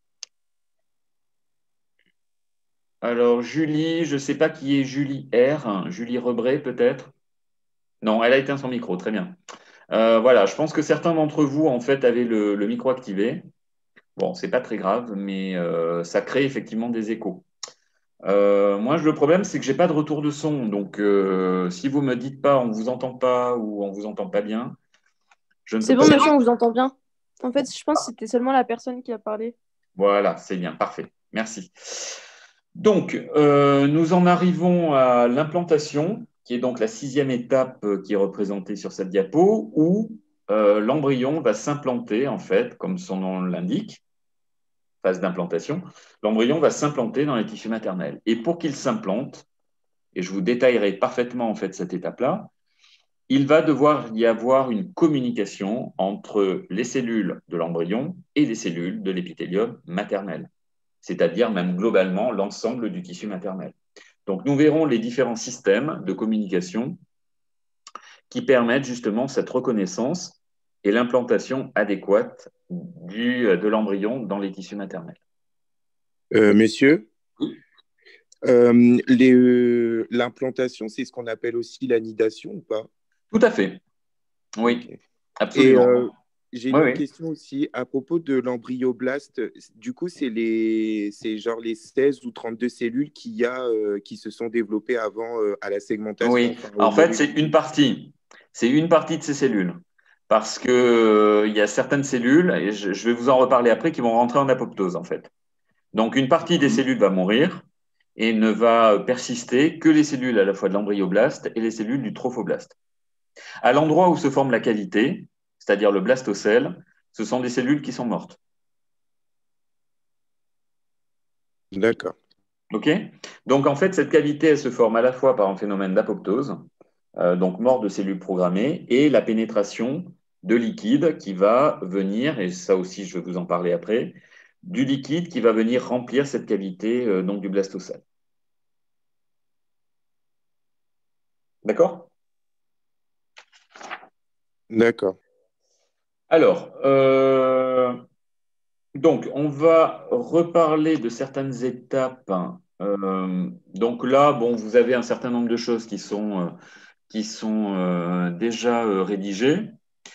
alors Julie, je ne sais pas qui est Julie R, hein, Julie Rebré peut-être. Non, elle a éteint son micro, très bien. Euh, voilà, je pense que certains d'entre vous, en fait, avaient le, le micro activé. Bon, ce n'est pas très grave, mais euh, ça crée effectivement des échos. Euh, moi, le problème, c'est que je n'ai pas de retour de son. Donc, euh, si vous ne me dites pas on ne vous entend pas ou on ne vous entend pas bien, je ne C'est peux bon, pas... monsieur, on vous entend bien. En fait, je pense que c'était seulement la personne qui a parlé. Voilà, c'est bien, parfait. Merci. Donc, euh, nous en arrivons à l'implantation, qui est donc la sixième étape qui est représentée sur cette diapo, où euh, l'embryon va s'implanter, en fait, comme son nom l'indique, phase d'implantation, l'embryon va s'implanter dans les tissus maternels. Et pour qu'il s'implante, et je vous détaillerai parfaitement en fait cette étape-là, il va devoir y avoir une communication entre les cellules de l'embryon et les cellules de l'épithélium maternel, c'est-à-dire même globalement l'ensemble du tissu maternel. Donc nous verrons les différents systèmes de communication qui permettent justement cette reconnaissance et l'implantation adéquate du, de l'embryon dans les tissus maternels. Euh, monsieur, euh, euh, l'implantation, c'est ce qu'on appelle aussi l'anidation ou pas? Tout à fait. Oui, Okay. absolument. Et, euh, j'ai Oui, une autre oui. question aussi à propos de l'embryoblast. Du coup, c'est les, c'est genre les seize ou trente-deux cellules qu'il y a, euh, qui se sont développées avant euh, à la segmentation, Oui. enfin au En fait, c'est moment une du. partie. C'est une partie de ces cellules. Parce que, euh, il y a certaines cellules, et je, je vais vous en reparler après, qui vont rentrer en apoptose, en fait. Donc, une partie des cellules va mourir et ne va persister que les cellules à la fois de l'embryoblast et les cellules du trophoblaste. À l'endroit où se forme la cavité, c'est-à-dire le blastocèle, ce sont des cellules qui sont mortes. D'accord. OK? Donc, en fait, cette cavité, elle se forme à la fois par un phénomène d'apoptose, euh, donc mort de cellules programmées, et la pénétration de liquide qui va venir, et ça aussi, je vais vous en parler après, du liquide qui va venir remplir cette cavité euh, donc du blastocèle. D'accord? D'accord. Alors, euh, donc, on va reparler de certaines étapes. Euh, donc là, bon, vous avez un certain nombre de choses qui sont, euh, qui sont euh, déjà euh, rédigées.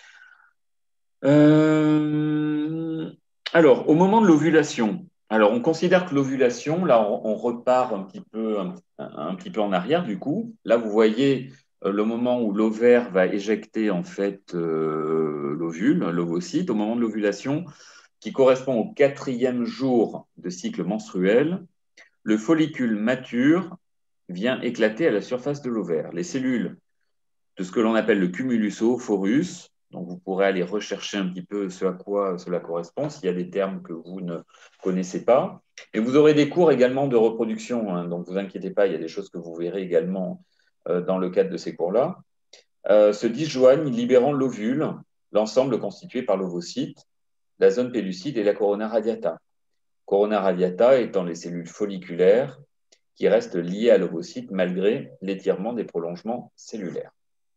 Euh, alors, au moment de l'ovulation, alors on considère que l'ovulation, là, on, on repart un petit peu, un, un petit peu en arrière du coup. Là, vous voyez euh, le moment où l'ovaire va éjecter en fait euh, l'ovule, l'ovocyte, au moment de l'ovulation, qui correspond au quatrième jour de cycle menstruel. Le follicule mature vient éclater à la surface de l'ovaire. Les cellules de ce que l'on appelle le cumulus oophorus. Donc, vous pourrez aller rechercher un petit peu ce à quoi cela correspond, s'il y a des termes que vous ne connaissez pas. Et vous aurez des cours également de reproduction, hein, donc ne vous inquiétez pas, il y a des choses que vous verrez également euh, dans le cadre de ces cours-là. Euh, se disjoignent, libérant l'ovule, l'ensemble constitué par l'ovocyte, la zone pellucide et la corona radiata. Corona radiata étant les cellules folliculaires qui restent liées à l'ovocyte malgré l'étirement des prolongements cellulaires.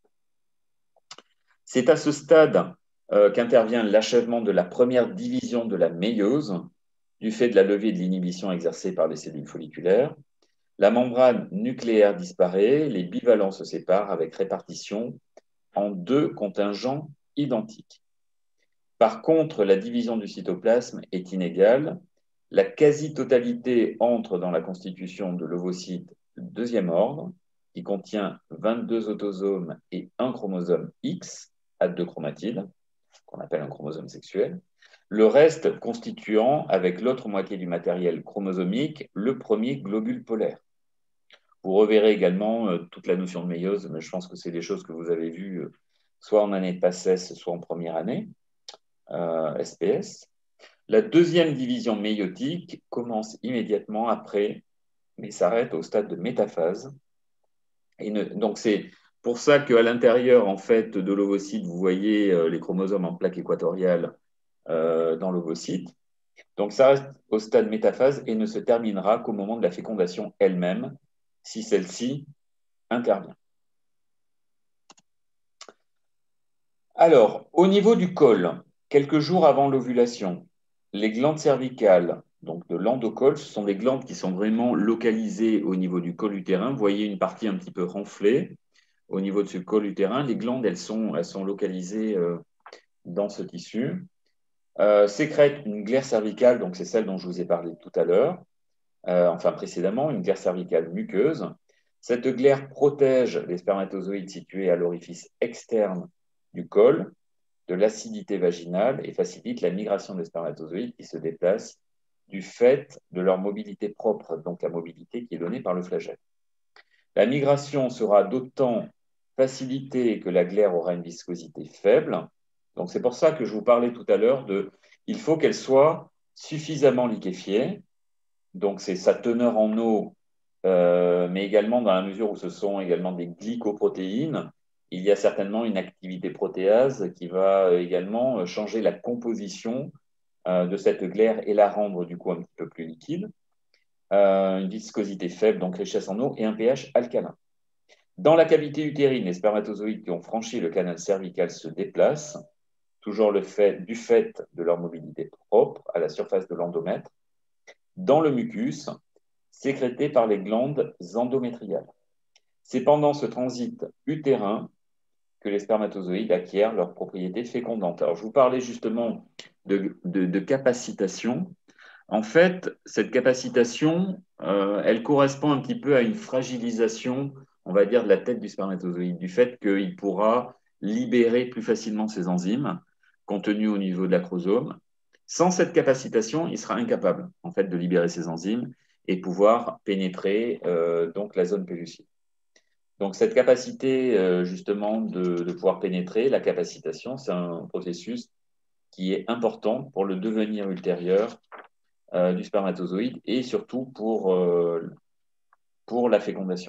C'est à ce stade euh, qu'intervient l'achèvement de la première division de la méiose, du fait de la levée de l'inhibition exercée par les cellules folliculaires. La membrane nucléaire disparaît, les bivalents se séparent avec répartition en deux contingents identiques. Par contre, la division du cytoplasme est inégale. La quasi-totalité entre dans la constitution de l'ovocyte deuxième ordre, qui contient vingt-deux autosomes et un chromosome X, à deux chromatides, qu'on appelle un chromosome sexuel. Le reste constituant, avec l'autre moitié du matériel chromosomique, le premier globule polaire. Vous reverrez également euh, toute la notion de méiose, mais je pense que c'est des choses que vous avez vues euh, soit en année de PACES, soit en première année, euh, S P S. La deuxième division méiotique commence immédiatement après, mais s'arrête au stade de métaphase. Et ne, donc c'est pour ça qu'à l'intérieur en fait, de l'ovocyte, vous voyez euh, les chromosomes en plaque équatoriale euh, dans l'ovocyte. Donc ça reste au stade métaphase et ne se terminera qu'au moment de la fécondation elle-même, si celle-ci intervient. Alors, au niveau du col, quelques jours avant l'ovulation, les glandes cervicales, donc de l'endocole, ce sont des glandes qui sont vraiment localisées au niveau du col utérin. Vous voyez une partie un petit peu renflée au niveau de ce col utérin. Les glandes, elles sont, elles sont localisées euh, dans ce tissu. Euh, sécrètent une glaire cervicale, donc c'est celle dont je vous ai parlé tout à l'heure, euh, enfin précédemment, une glaire cervicale muqueuse. Cette glaire protège les spermatozoïdes situés à l'orifice externe du col de l'acidité vaginale et facilite la migration des spermatozoïdes qui se déplacent du fait de leur mobilité propre, donc la mobilité qui est donnée par le flagelle. La migration sera d'autant facilitée que la glaire aura une viscosité faible. Donc c'est pour ça que je vous parlais tout à l'heure de il faut qu'elle soit suffisamment liquéfiée. Donc c'est sa teneur en eau, euh, mais également dans la mesure où ce sont également des glycoprotéines, il y a certainement une activité protéase qui va également changer la composition euh, de cette glaire et la rendre du coup un petit peu plus liquide. Euh, une viscosité faible, donc richesse en eau, et un pH alcalin. Dans la cavité utérine, les spermatozoïdes qui ont franchi le canal cervical se déplacent, toujours le fait, du fait de leur mobilité propre à la surface de l'endomètre, dans le mucus, sécrété par les glandes endométriales. C'est pendant ce transit utérin que les spermatozoïdes acquièrent leurs propriétés fécondantes. Alors, je vous parlais justement de, de, de capacitation. En fait, cette capacitation, euh, elle correspond un petit peu à une fragilisation, on va dire, de la tête du spermatozoïde, du fait qu'il pourra libérer plus facilement ses enzymes contenues au niveau de l'acrosome. Sans cette capacitation, il sera incapable, en fait, de libérer ses enzymes et pouvoir pénétrer euh, donc la zone pellucide. Donc, cette capacité, euh, justement, de, de pouvoir pénétrer, la capacitation, c'est un processus qui est important pour le devenir ultérieur euh, du spermatozoïde et surtout pour, euh, pour la fécondation.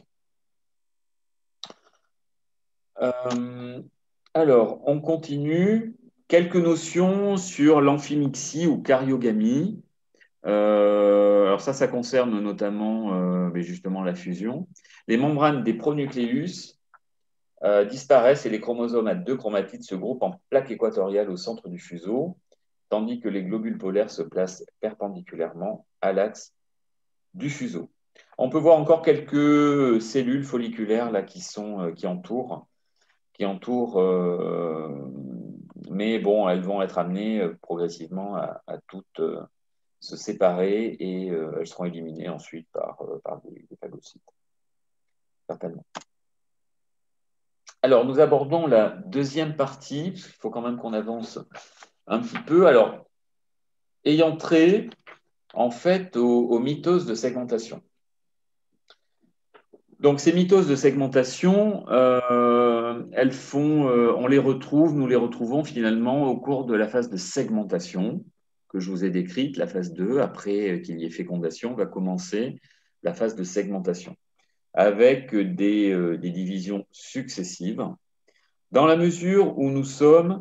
Euh, alors, on continue. Quelques notions sur l'amphimixie ou cariogamie. Euh, alors ça, ça concerne notamment euh, mais justement la fusion. Les membranes des pronucléus euh, disparaissent et les chromosomes à deux chromatides se groupent en plaques équatoriales au centre du fuseau, tandis que les globules polaires se placent perpendiculairement à l'axe du fuseau. On peut voir encore quelques cellules folliculaires là, qui, sont, euh, qui entourent, qui entourent euh, mais bon, elles vont être amenées euh, progressivement à, à toutes euh, se séparer et euh, elles seront éliminées ensuite par, euh, par des, des phagocytes, certainement. Alors, nous abordons la deuxième partie, parce qu'il faut quand même qu'on avance un petit peu. Alors, ayant trait, en fait, aux, aux mitoses de segmentation. Donc, ces mitoses de segmentation, euh, elles font, euh, on les retrouve, nous les retrouvons finalement au cours de la phase de segmentation que je vous ai décrite, la phase deux, après qu'il y ait fécondation, va commencer la phase de segmentation, avec des, euh, des divisions successives, dans la mesure où nous sommes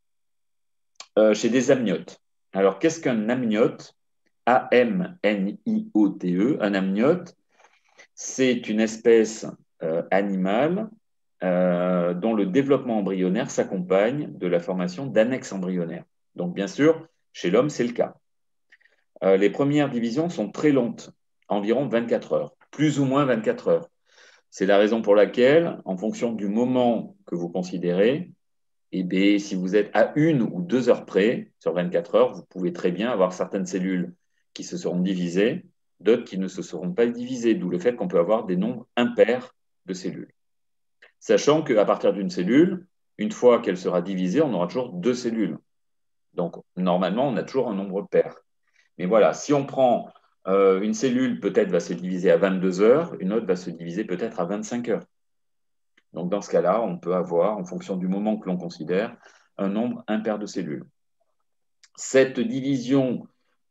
euh, chez des amniotes. Alors, qu'est-ce qu'un amniote? A M N I O T E, un amniote, c'est une espèce euh, animale euh, dont le développement embryonnaire s'accompagne de la formation d'annexes embryonnaires. Donc, bien sûr, chez l'homme, c'est le cas. Euh, les premières divisions sont très lentes, environ vingt-quatre heures, plus ou moins vingt-quatre heures. C'est la raison pour laquelle, en fonction du moment que vous considérez, eh bien, si vous êtes à une ou deux heures près, sur vingt-quatre heures, vous pouvez très bien avoir certaines cellules qui se seront divisées, d'autres qui ne se seront pas divisées, d'où le fait qu'on peut avoir des nombres impairs de cellules. Sachant qu'à partir d'une cellule, une fois qu'elle sera divisée, on aura toujours deux cellules. Donc, normalement, on a toujours un nombre pair. Mais voilà, si on prend euh, une cellule, peut-être va se diviser à vingt-deux heures, une autre va se diviser peut-être à vingt-cinq heures. Donc, dans ce cas-là, on peut avoir, en fonction du moment que l'on considère, un nombre impair de cellules. Cette division,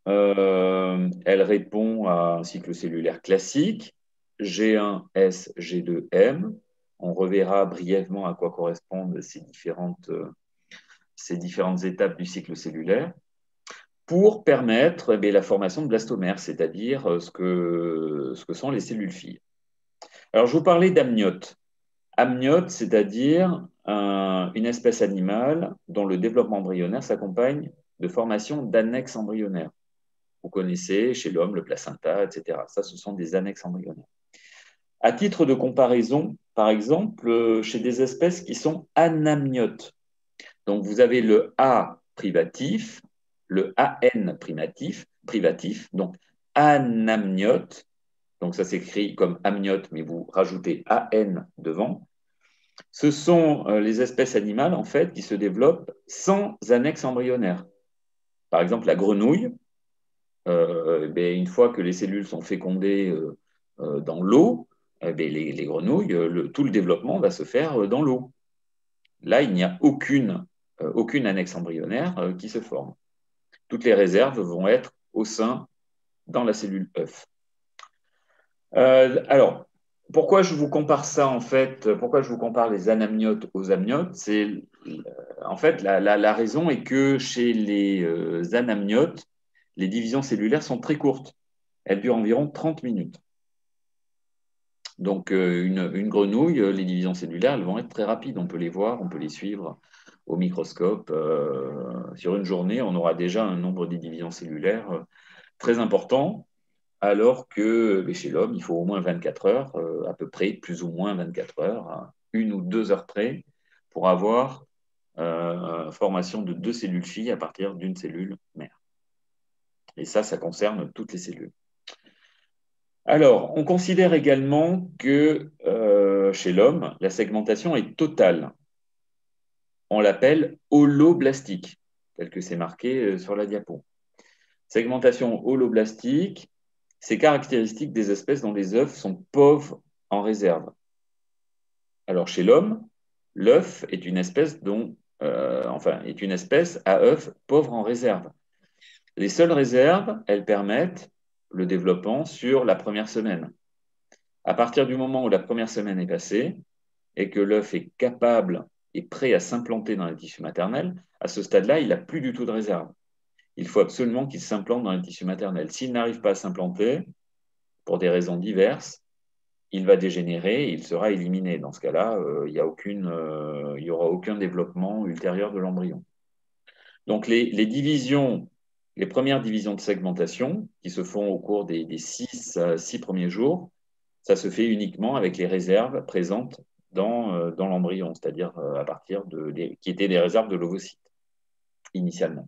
euh, elle répond à un cycle cellulaire classique, G un S, G deux M. On reverra brièvement à quoi correspondent ces différentes, euh, ces différentes étapes du cycle cellulaire, pour permettre eh bien, la formation de blastomères, c'est-à-dire ce que, ce que sont les cellules filles. Alors, je vous parlais d'amniotes. Amniote, c'est-à-dire un, une espèce animale dont le développement embryonnaire s'accompagne de formation d'annexes embryonnaires. Vous connaissez chez l'homme le placenta, et cetera. Ça, ce sont des annexes embryonnaires. À titre de comparaison, par exemple, chez des espèces qui sont anamniotes. Donc, vous avez le A privatif, le A N privatif, privatif donc anamniote. Donc, ça s'écrit comme amniote, mais vous rajoutez A N devant. Ce sont les espèces animales, en fait, qui se développent sans annexe embryonnaire. Par exemple, la grenouille, euh, ben, une fois que les cellules sont fécondées euh, euh, dans l'eau, eh ben, les, les grenouilles, le, tout le développement va se faire dans l'eau. Là, il n'y a aucune, euh, aucune annexe embryonnaire euh, qui se forme. Toutes les réserves vont être au sein, dans la cellule œuf. Euh, alors, pourquoi je vous compare ça, en fait, pourquoi je vous compare les anamniotes aux amniotes? C'est, en fait, la, la, la raison est que chez les euh, anamniotes, les divisions cellulaires sont très courtes. Elles durent environ trente minutes. Donc, euh, une, une grenouille, les divisions cellulaires, elles vont être très rapides. On peut les voir, on peut les suivre au microscope. Euh, sur une journée, on aura déjà un nombre de divisions cellulaires euh, très important. Alors que chez l'homme, il faut au moins vingt-quatre heures, euh, à peu près, plus ou moins vingt-quatre heures, à une ou deux heures près, pour avoir euh, formation de deux cellules filles à partir d'une cellule mère. Et ça, ça concerne toutes les cellules. Alors, on considère également que euh, chez l'homme, la segmentation est totale. On l'appelle holoblastique, tel que c'est marqué sur la diapo. Segmentation holoblastique, c'est caractéristique des espèces dont les œufs sont pauvres en réserve. Alors, chez l'homme, l'œuf est une espèce dont, euh, enfin, est une espèce à œufs pauvres en réserve. Les seules réserves, elles permettent le développement sur la première semaine. À partir du moment où la première semaine est passée et que l'œuf est capable et prêt à s'implanter dans les tissus maternels, à ce stade-là, il n'a plus du tout de réserve. Il faut absolument qu'il s'implante dans les tissus maternels. S'il n'arrive pas à s'implanter, pour des raisons diverses, il va dégénérer et il sera éliminé. Dans ce cas-là, euh, il n'y a aucune, euh, il y aura aucun développement ultérieur de l'embryon. Donc, les, les divisions, les premières divisions de segmentation qui se font au cours des, des six, euh, six premiers jours, ça se fait uniquement avec les réserves présentes dans, euh, dans l'embryon, c'est-à-dire euh, à partir de, des, qui étaient des réserves de l'ovocyte, initialement.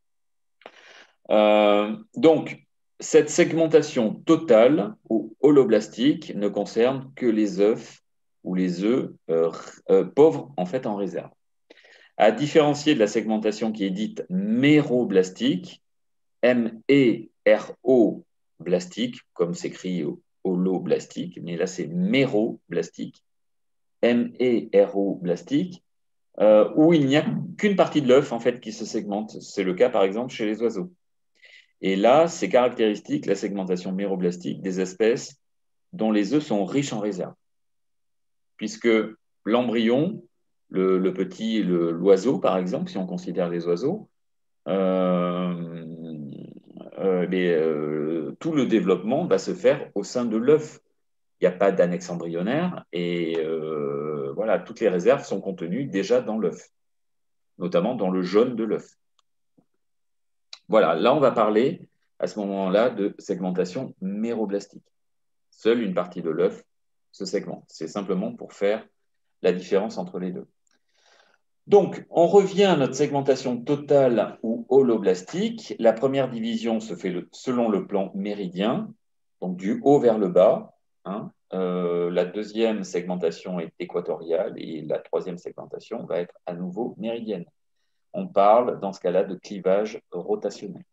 Euh, donc, cette segmentation totale ou holoblastique ne concerne que les œufs ou les œufs euh, euh, pauvres en fait en réserve. À différencier de la segmentation qui est dite méroblastique, M E R O blastique, comme s'écrit holoblastique, mais là c'est méroblastique, M E R O blastique, euh, où il n'y a qu'une partie de l'œuf en fait qui se segmente. C'est le cas par exemple chez les oiseaux. Et là, c'est caractéristique, la segmentation méroblastique, des espèces dont les œufs sont riches en réserve. Puisque l'embryon, le, le petit, le, l'oiseau, par exemple, si on considère les oiseaux, euh, euh, les, euh, tout le développement va se faire au sein de l'œuf. Il n'y a pas d'annexe embryonnaire et euh, voilà, toutes les réserves sont contenues déjà dans l'œuf, notamment dans le jaune de l'œuf. Voilà, là, on va parler à ce moment-là de segmentation méroblastique. Seule une partie de l'œuf se segmente. C'est simplement pour faire la différence entre les deux. Donc, on revient à notre segmentation totale ou holoblastique. La première division se fait le, selon le plan méridien, donc du haut vers le bas. Hein. Euh, la deuxième segmentation est équatoriale et la troisième segmentation va être à nouveau méridienne. On parle, dans ce cas-là, de clivage rotationnel.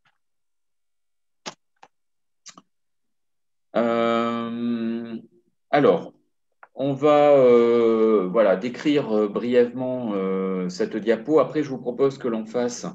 Euh, alors, on va euh, voilà, décrire euh, brièvement euh, cette diapo. Après, je vous propose que l'on fasse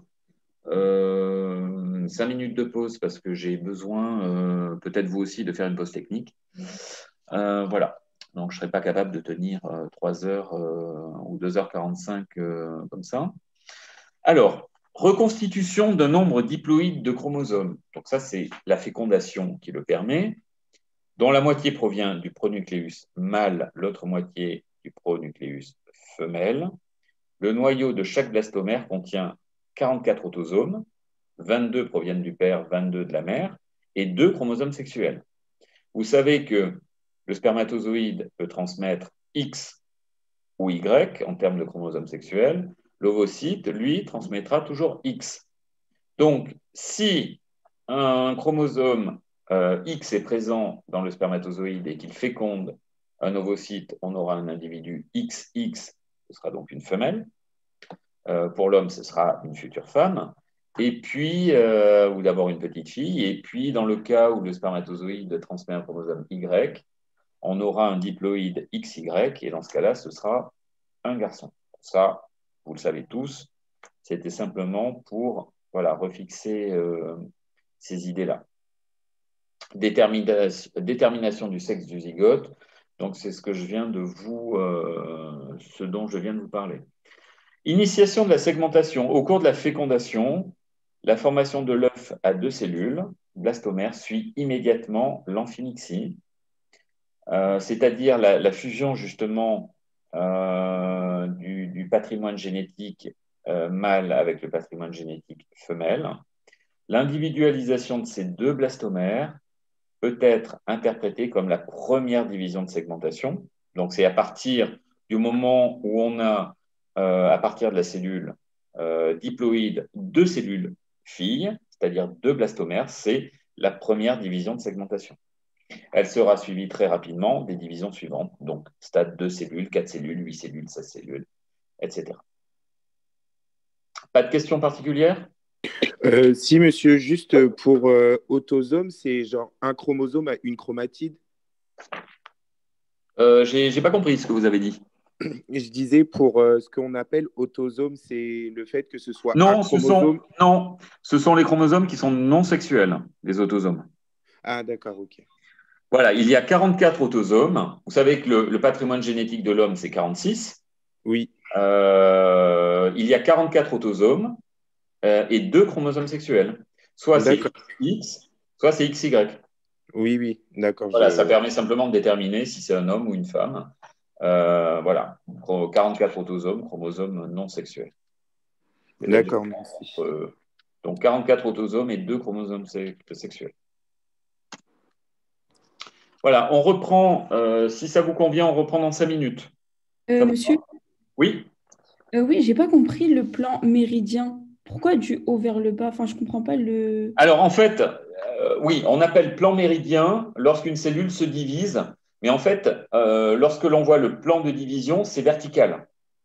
euh, cinq minutes de pause parce que j'ai besoin, euh, peut-être vous aussi, de faire une pause technique. Euh, voilà. Donc, je ne serai pas capable de tenir euh, trois heures euh, ou deux heures quarante-cinq euh, comme ça. Alors, reconstitution d'un nombre diploïde de chromosomes. Donc ça, c'est la fécondation qui le permet, dont la moitié provient du pronucléus mâle, l'autre moitié du pronucléus femelle. Le noyau de chaque blastomère contient quarante-quatre autosomes, vingt-deux proviennent du père, vingt-deux de la mère, et deux chromosomes sexuels. Vous savez que le spermatozoïde peut transmettre X ou Y en termes de chromosomes sexuels. L'ovocyte, lui, transmettra toujours X. Donc, si un chromosome euh, X est présent dans le spermatozoïde et qu'il féconde un ovocyte, on aura un individu X X, ce sera donc une femelle. Euh, pour l'homme, ce sera une future femme. Et puis, euh, ou d'abord une petite fille. Et puis, dans le cas où le spermatozoïde transmet un chromosome Y, on aura un diploïde X Y. Et dans ce cas-là, ce sera un garçon. Ça, vous le savez tous, c'était simplement pour voilà, refixer euh, ces idées-là. Détermination, détermination du sexe du zygote, donc c'est ce que je viens de vous, euh, ce dont je viens de vous parler. Initiation de la segmentation. Au cours de la fécondation, la formation de l'œuf à deux cellules, blastomère, suit immédiatement l'amphimixie, euh, c'est-à-dire la, la fusion justement Euh, du, du patrimoine génétique euh, mâle avec le patrimoine génétique femelle. L'individualisation de ces deux blastomères peut être interprétée comme la première division de segmentation. Donc, c'est à partir du moment où on a euh, à partir de la cellule euh, diploïde de cellules filles, c'est-à-dire deux blastomères, c'est la première division de segmentation. Elle sera suivie très rapidement des divisions suivantes, donc stade deux cellules, quatre cellules, huit cellules, seize cellules, et cetera. Pas de questions particulières? Euh, si, monsieur, juste pour euh, autosome, c'est genre un chromosome à une chromatide. euh, J'ai j'ai pas compris ce que vous avez dit. Je disais pour euh, ce qu'on appelle autosome, c'est le fait que ce soit un Non, ce sont, chromosome. non, ce sont les chromosomes qui sont non sexuels, les autosomes. Ah, d'accord, ok. Voilà, il y a quarante-quatre autosomes. Vous savez que le, le patrimoine génétique de l'homme, c'est quarante-six. Oui, Euh, il y a quarante-quatre autosomes euh, et deux chromosomes sexuels. Soit c'est d'accord. X, soit c'est X Y. Oui, oui, d'accord. Voilà, ça Je... permet simplement de déterminer si c'est un homme ou une femme. Euh, voilà, quarante-quatre autosomes, chromosomes non sexuels. C'est la D'accord, différence merci. entre, euh, donc quarante-quatre autosomes et deux chromosomes sexuels. Voilà, on reprend, euh, si ça vous convient, on reprend dans cinq minutes. Euh, Ça va? monsieur, Oui? euh, oui, j'ai pas compris le plan méridien. Pourquoi du haut vers le bas? Enfin, je comprends pas le. Alors en fait, euh, oui, on appelle plan méridien lorsqu'une cellule se divise, mais en fait, euh, lorsque l'on voit le plan de division, c'est vertical.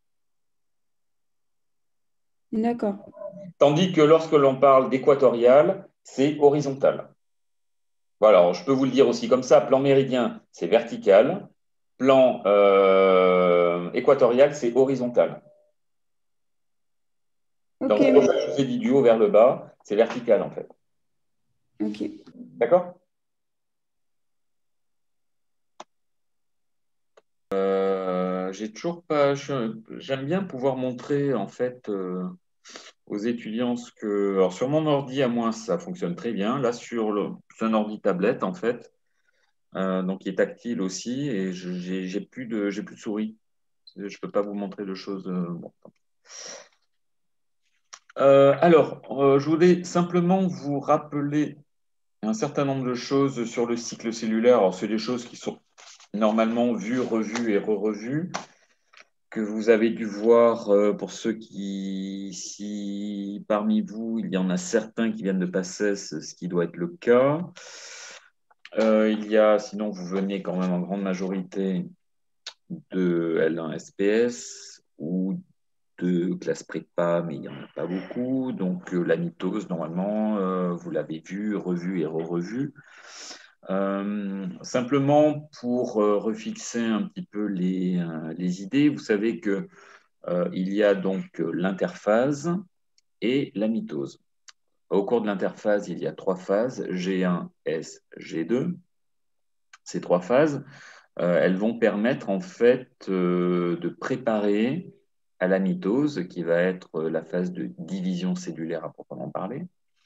D'accord. Tandis que lorsque l'on parle d'équatorial, c'est horizontal. Voilà, alors je peux vous le dire aussi comme ça, plan méridien, c'est vertical, plan euh, équatorial, c'est horizontal. Donc, Ok, c'est pour mais- ça que je vous ai dit du haut vers le bas, c'est vertical en fait. ok. D'accord? Euh, j'ai toujours pas. je- J'aime bien pouvoir montrer en fait euh, aux étudiants ce que. Alors sur mon ordi à moi, ça fonctionne très bien. Là sur le, c'est un ordi tablette en fait, euh, donc il est tactile aussi et je- j'ai j'ai plus de j'ai plus de souris. Je peux pas vous montrer de choses. euh, bon, tant pis. Euh, alors, euh, je voulais simplement vous rappeler un certain nombre de choses sur le cycle cellulaire. Alors, c'est des choses qui sont normalement vues, revues et re-revues, que vous avez dû voir euh, pour ceux qui, si parmi vous, il y en a certains qui viennent de PACES, ce qui doit être le cas. Euh, il y a, sinon, vous venez quand même en grande majorité de L un S P S ou de classe prépa, mais il n'y en a pas beaucoup. Donc, euh, la mitose, normalement, euh, vous l'avez vu, revu et re-revu. Euh, simplement pour euh, refixer un petit peu les, euh, les idées, vous savez que euh, il y a donc l'interphase et la mitose. Au cours de l'interphase, il y a trois phases, G un, S, G deux. Ces trois phases, euh, elles vont permettre en fait euh, de préparer à la mitose, qui va être la phase de division cellulaire à proprement parler.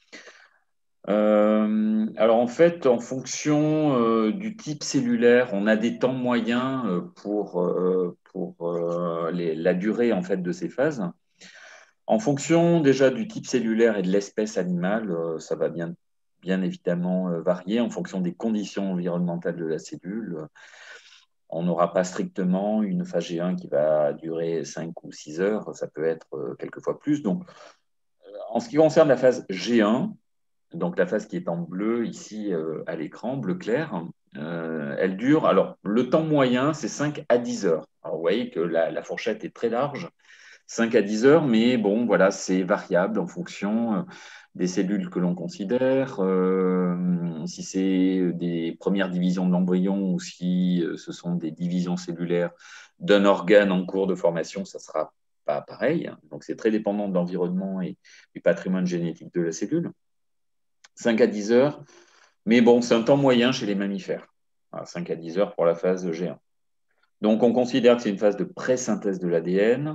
Euh, alors en fait, en fonction euh, du type cellulaire, on a des temps moyens euh, pour, euh, pour euh, les, la durée en fait de ces phases. En fonction déjà du type cellulaire et de l'espèce animale, euh, ça va bien, bien évidemment euh, varier en fonction des conditions environnementales de la cellule. On n'aura pas strictement une phase G un qui va durer cinq ou six heures, ça peut être euh, quelquefois plus. Donc, en ce qui concerne la phase G un, donc la phase qui est en bleu ici euh, à l'écran, bleu clair, euh, elle dure, alors le temps moyen c'est cinq à dix heures. Alors vous voyez que la, la fourchette est très large, cinq à dix heures, mais bon, voilà, c'est variable en fonction euh, des cellules que l'on considère, euh, si c'est des premières divisions de l'embryon ou si euh, ce sont des divisions cellulaires d'un organe en cours de formation, ça ne sera pas pareil. Donc c'est très dépendant de l'environnement et du patrimoine génétique de la cellule. cinq à dix heures, mais bon, c'est un temps moyen chez les mammifères. Voilà, cinq à dix heures pour la phase G un. Donc on considère que c'est une phase de pré-synthèse de l'A D N.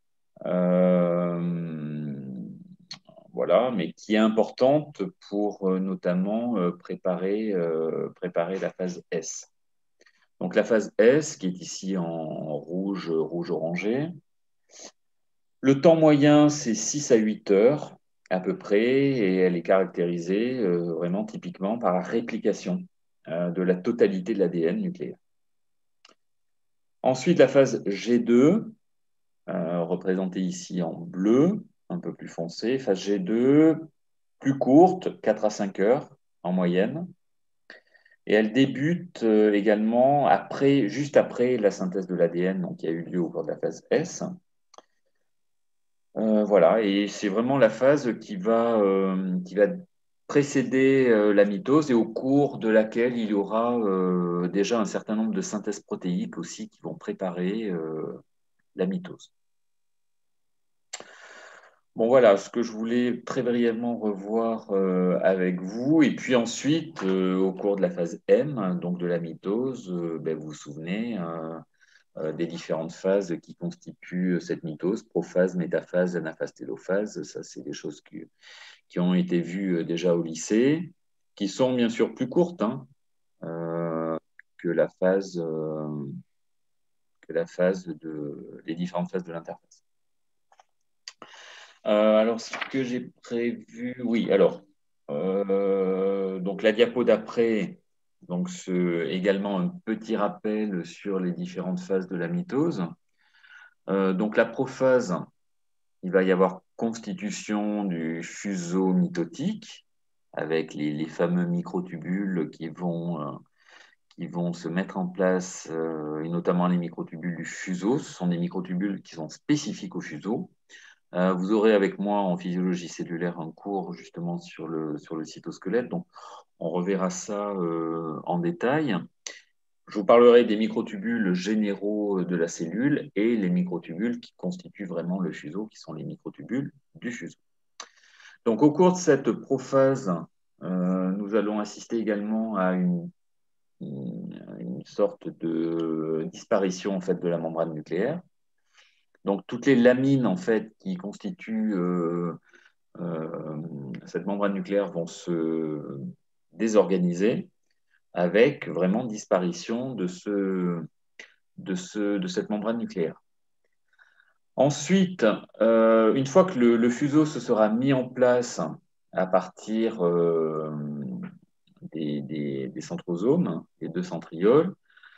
Euh, voilà, mais qui est importante pour euh, notamment euh, préparer, euh, préparer la phase S. Donc la phase S, qui est ici en rouge, rouge orangé. Le temps moyen, c'est six à huit heures à peu près, et elle est caractérisée euh, vraiment typiquement par la réplication euh, de la totalité de l'A D N nucléaire. Ensuite, la phase G deux, euh, représentée ici en bleu, un peu plus foncé. Phase G deux, plus courte, quatre à cinq heures en moyenne. Et elle débute euh, également après, juste après la synthèse de l'A D N, donc qui a eu lieu au cours de la phase S. Euh, voilà, et c'est vraiment la phase qui va, euh, qui va précéder euh, la mitose et au cours de laquelle il y aura euh, déjà un certain nombre de synthèses protéiques aussi qui vont préparer euh, la mitose. Bon, voilà ce que je voulais très brièvement revoir euh, avec vous. Et puis ensuite, euh, au cours de la phase M, donc de la mitose, euh, ben, vous vous souvenez euh, euh, des différentes phases qui constituent cette mitose, prophase, métaphase, anaphase, télophase. Ça, c'est des choses qui, qui ont été vues euh, déjà au lycée, qui sont bien sûr plus courtes hein, euh, que la phase, euh, que la phase de, les différentes phases de l'interface. Euh, alors, ce que j'ai prévu, oui, alors, euh, donc la diapo d'après, donc ce, également un petit rappel sur les différentes phases de la mitose. Euh, donc la prophase, il va y avoir constitution du fuseau mitotique avec les, les fameux microtubules qui vont, euh, qui vont se mettre en place, euh, et notamment les microtubules du fuseau. Ce sont des microtubules qui sont spécifiques au fuseau. Euh, vous aurez avec moi en physiologie cellulaire un cours justement sur le, sur le cytosquelette, donc on reverra ça euh, en détail. Je vous parlerai des microtubules généraux de la cellule et les microtubules qui constituent vraiment le fuseau, qui sont les microtubules du fuseau. Donc au cours de cette prophase, euh, nous allons assister également à une, une, une sorte de disparition en fait, de la membrane nucléaire. Donc, toutes les lamines en fait, qui constituent euh, euh, cette membrane nucléaire vont se désorganiser avec vraiment disparition de, ce, de, ce, de cette membrane nucléaire. Ensuite, euh, une fois que le, le fuseau se sera mis en place à partir euh, des, des, des centrosomes, des deux centrioles,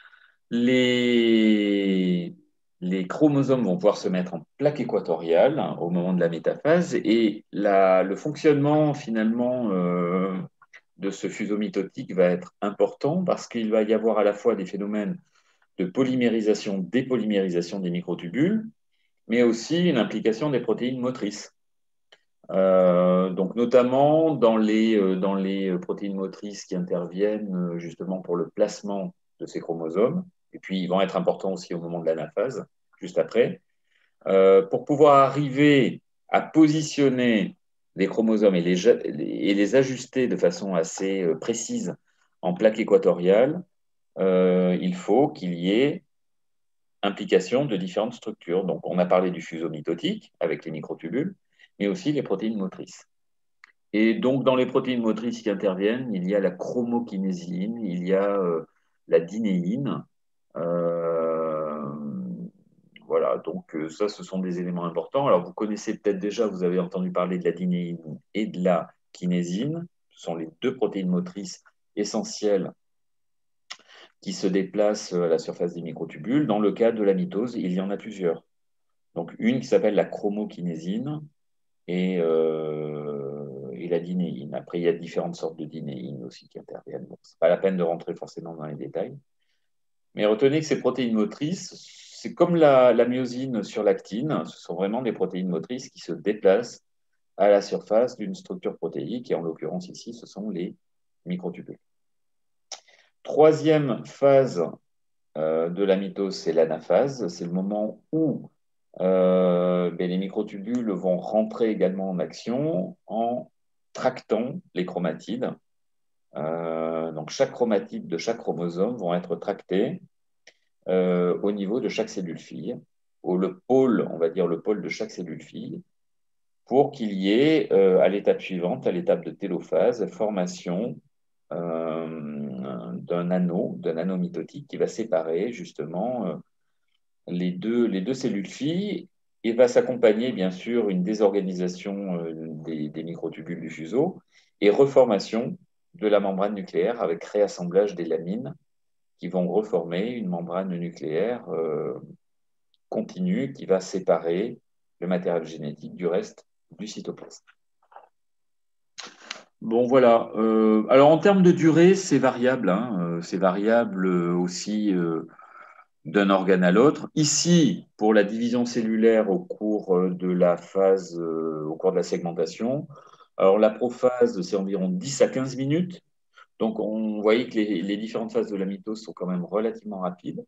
les les chromosomes vont pouvoir se mettre en plaque équatoriale hein, au moment de la métaphase et la, le fonctionnement finalement euh, de ce fuseau mitotique va être important parce qu'il va y avoir à la fois des phénomènes de polymérisation, dépolymérisation des microtubules, mais aussi une implication des protéines motrices. Euh, donc notamment dans les, euh, dans les protéines motrices qui interviennent euh, justement pour le placement de ces chromosomes, et puis ils vont être importants aussi au moment de l'anaphase, juste après, euh, pour pouvoir arriver à positionner les chromosomes et les, et les ajuster de façon assez euh, précise en plaque équatoriale, euh, il faut qu'il y ait implication de différentes structures. Donc on a parlé du fuseau mitotique avec les microtubules, mais aussi les protéines motrices. Et donc, dans les protéines motrices qui interviennent, il y a la chromokinésine, il y a euh, la dynéine. Euh, voilà, donc euh, ça, ce sont des éléments importants. Alors, vous connaissez peut-être déjà, vous avez entendu parler de la dynéine et de la kinésine. Ce sont les deux protéines motrices essentielles qui se déplacent à la surface des microtubules. Dans le cas de la mitose, il y en a plusieurs. Donc, une qui s'appelle la chromokinésine et... Euh, et la dynéine. Après, il y a différentes sortes de dynéine aussi qui interviennent. Bon, ce n'est pas la peine de rentrer forcément dans les détails. Mais retenez que ces protéines motrices, c'est comme la, la myosine sur l'actine, ce sont vraiment des protéines motrices qui se déplacent à la surface d'une structure protéique, et en l'occurrence ici, ce sont les microtubules. Troisième phase euh, de la mitose, c'est l'anaphase. C'est le moment où euh, ben, les microtubules vont rentrer également en action en tractant les chromatides. Euh, donc, chaque chromatide de chaque chromosome vont être tractés euh, au niveau de chaque cellule fille, au le pôle, on va dire le pôle de chaque cellule fille, pour qu'il y ait, euh, à l'étape suivante, à l'étape de télophase, formation euh, d'un anneau, d'un anneau mitotique qui va séparer justement euh, les, deux, les deux cellules filles et va s'accompagner, bien sûr, une désorganisation euh, des, des microtubules du fuseau et reformation de la membrane nucléaire avec réassemblage des lamines qui vont reformer une membrane nucléaire euh, continue qui va séparer le matériel génétique du reste du cytoplasme. Bon, voilà. Euh, alors, en termes de durée, c'est variable. Hein, euh, c'est variable aussi euh, d'un organe à l'autre. Ici, pour la division cellulaire au cours de la phase, euh, au cours de la segmentation, alors la prophase, c'est environ dix à quinze minutes. Donc, on voyait que les, les différentes phases de la mitose sont quand même relativement rapides.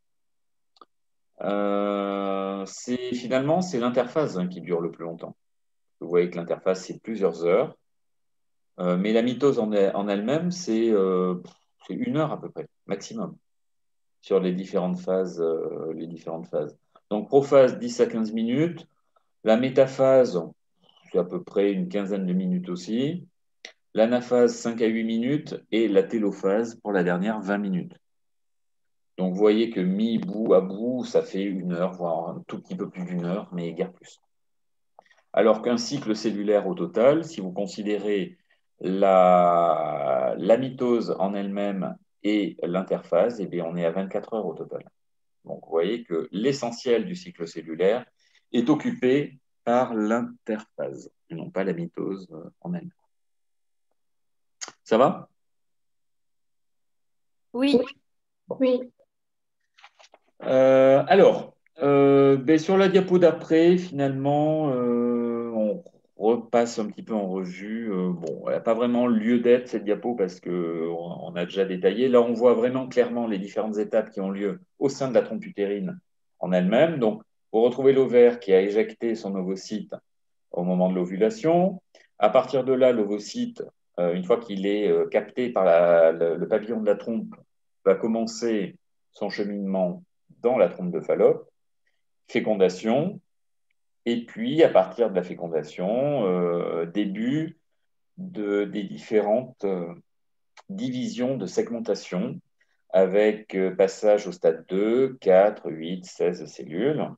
Euh, c'est, finalement, c'est l'interphase hein, qui dure le plus longtemps. Vous voyez que l'interphase, c'est plusieurs heures. Euh, mais la mitose en, en elle-même, c'est euh, c'est une heure à peu près, maximum, sur les différentes phases. Euh, les différentes phases. Donc, prophase, dix à quinze minutes. La métaphase, c'est à peu près une quinzaine de minutes aussi. L'anaphase, cinq à huit minutes. Et la télophase, pour la dernière, vingt minutes. Donc, vous voyez que mi bout à bout, ça fait une heure, voire un tout petit peu plus d'une heure, mais guère plus. Alors qu'un cycle cellulaire au total, si vous considérez la, la mitose en elle-même et l'interphase, eh bien, on est à vingt-quatre heures au total. Donc, vous voyez que l'essentiel du cycle cellulaire est occupé par l'interphase, et non pas la mitose en elle-même. Ça va? Oui. Bon. Oui. Euh, alors, euh, ben, sur la diapo d'après, finalement, euh, on repasse un petit peu en revue. Euh, bon, elle n'a pas vraiment lieu d'être, cette diapo, parce qu'on on a déjà détaillé. Là, on voit vraiment clairement les différentes étapes qui ont lieu au sein de la trompe utérine en elle-même. Donc, vous retrouvez l'ovaire qui a éjecté son ovocyte au moment de l'ovulation. À partir de là, l'ovocyte, euh, une fois qu'il est euh, capté par la, le, le pavillon de la trompe, va commencer son cheminement dans la trompe de Fallope, fécondation, et puis à partir de la fécondation, euh, début de, des différentes euh, divisions de segmentation, avec euh, passage au stade deux, quatre, huit, seize cellules.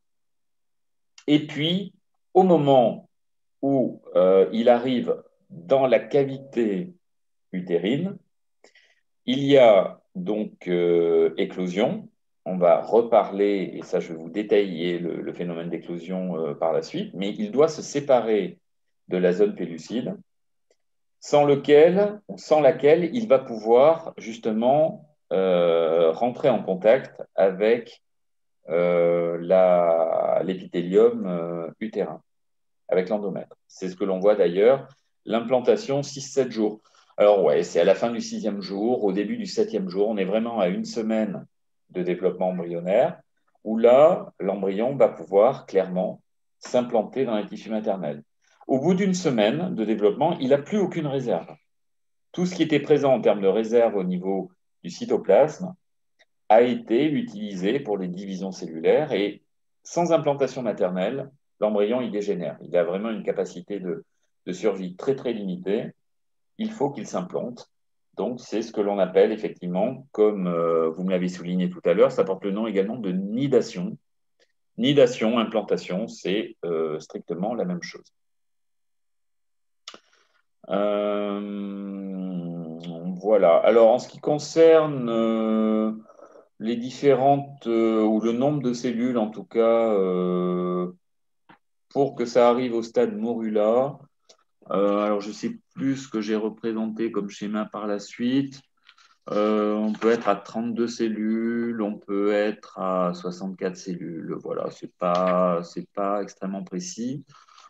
Et puis, au moment où euh, il arrive dans la cavité utérine, il y a donc euh, éclosion. On va reparler, et ça je vais vous détailler le, le phénomène d'éclosion euh, par la suite, mais il doit se séparer de la zone pellucide, sans, lequel, sans laquelle il va pouvoir justement euh, rentrer en contact avec euh, la, l'épithélium euh, utérin, avec l'endomètre. C'est ce que l'on voit d'ailleurs, l'implantation six sept jours. Alors ouais, c'est à la fin du sixième jour, au début du septième jour, on est vraiment à une semaine de développement embryonnaire, où là, l'embryon va pouvoir clairement s'implanter dans les tissus maternels. Au bout d'une semaine de développement, il n'a plus aucune réserve. Tout ce qui était présent en termes de réserve au niveau du cytoplasme a été utilisé pour les divisions cellulaires et sans implantation maternelle, l'embryon il dégénère. Il a vraiment une capacité de, de survie très très limitée. Il faut qu'il s'implante. Donc, c'est ce que l'on appelle effectivement, comme euh, vous me l'avez souligné tout à l'heure, ça porte le nom également de nidation. Nidation, implantation, c'est euh, strictement la même chose. Euh, voilà. Alors, en ce qui concerne euh, les différentes, euh, ou le nombre de cellules, en tout cas, euh, pour que ça arrive au stade morula, euh, alors je ne sais plus ce que j'ai représenté comme schéma par la suite. Euh, on peut être à trente-deux cellules, on peut être à soixante-quatre cellules. Voilà, ce n'est pas, c'est pas extrêmement précis.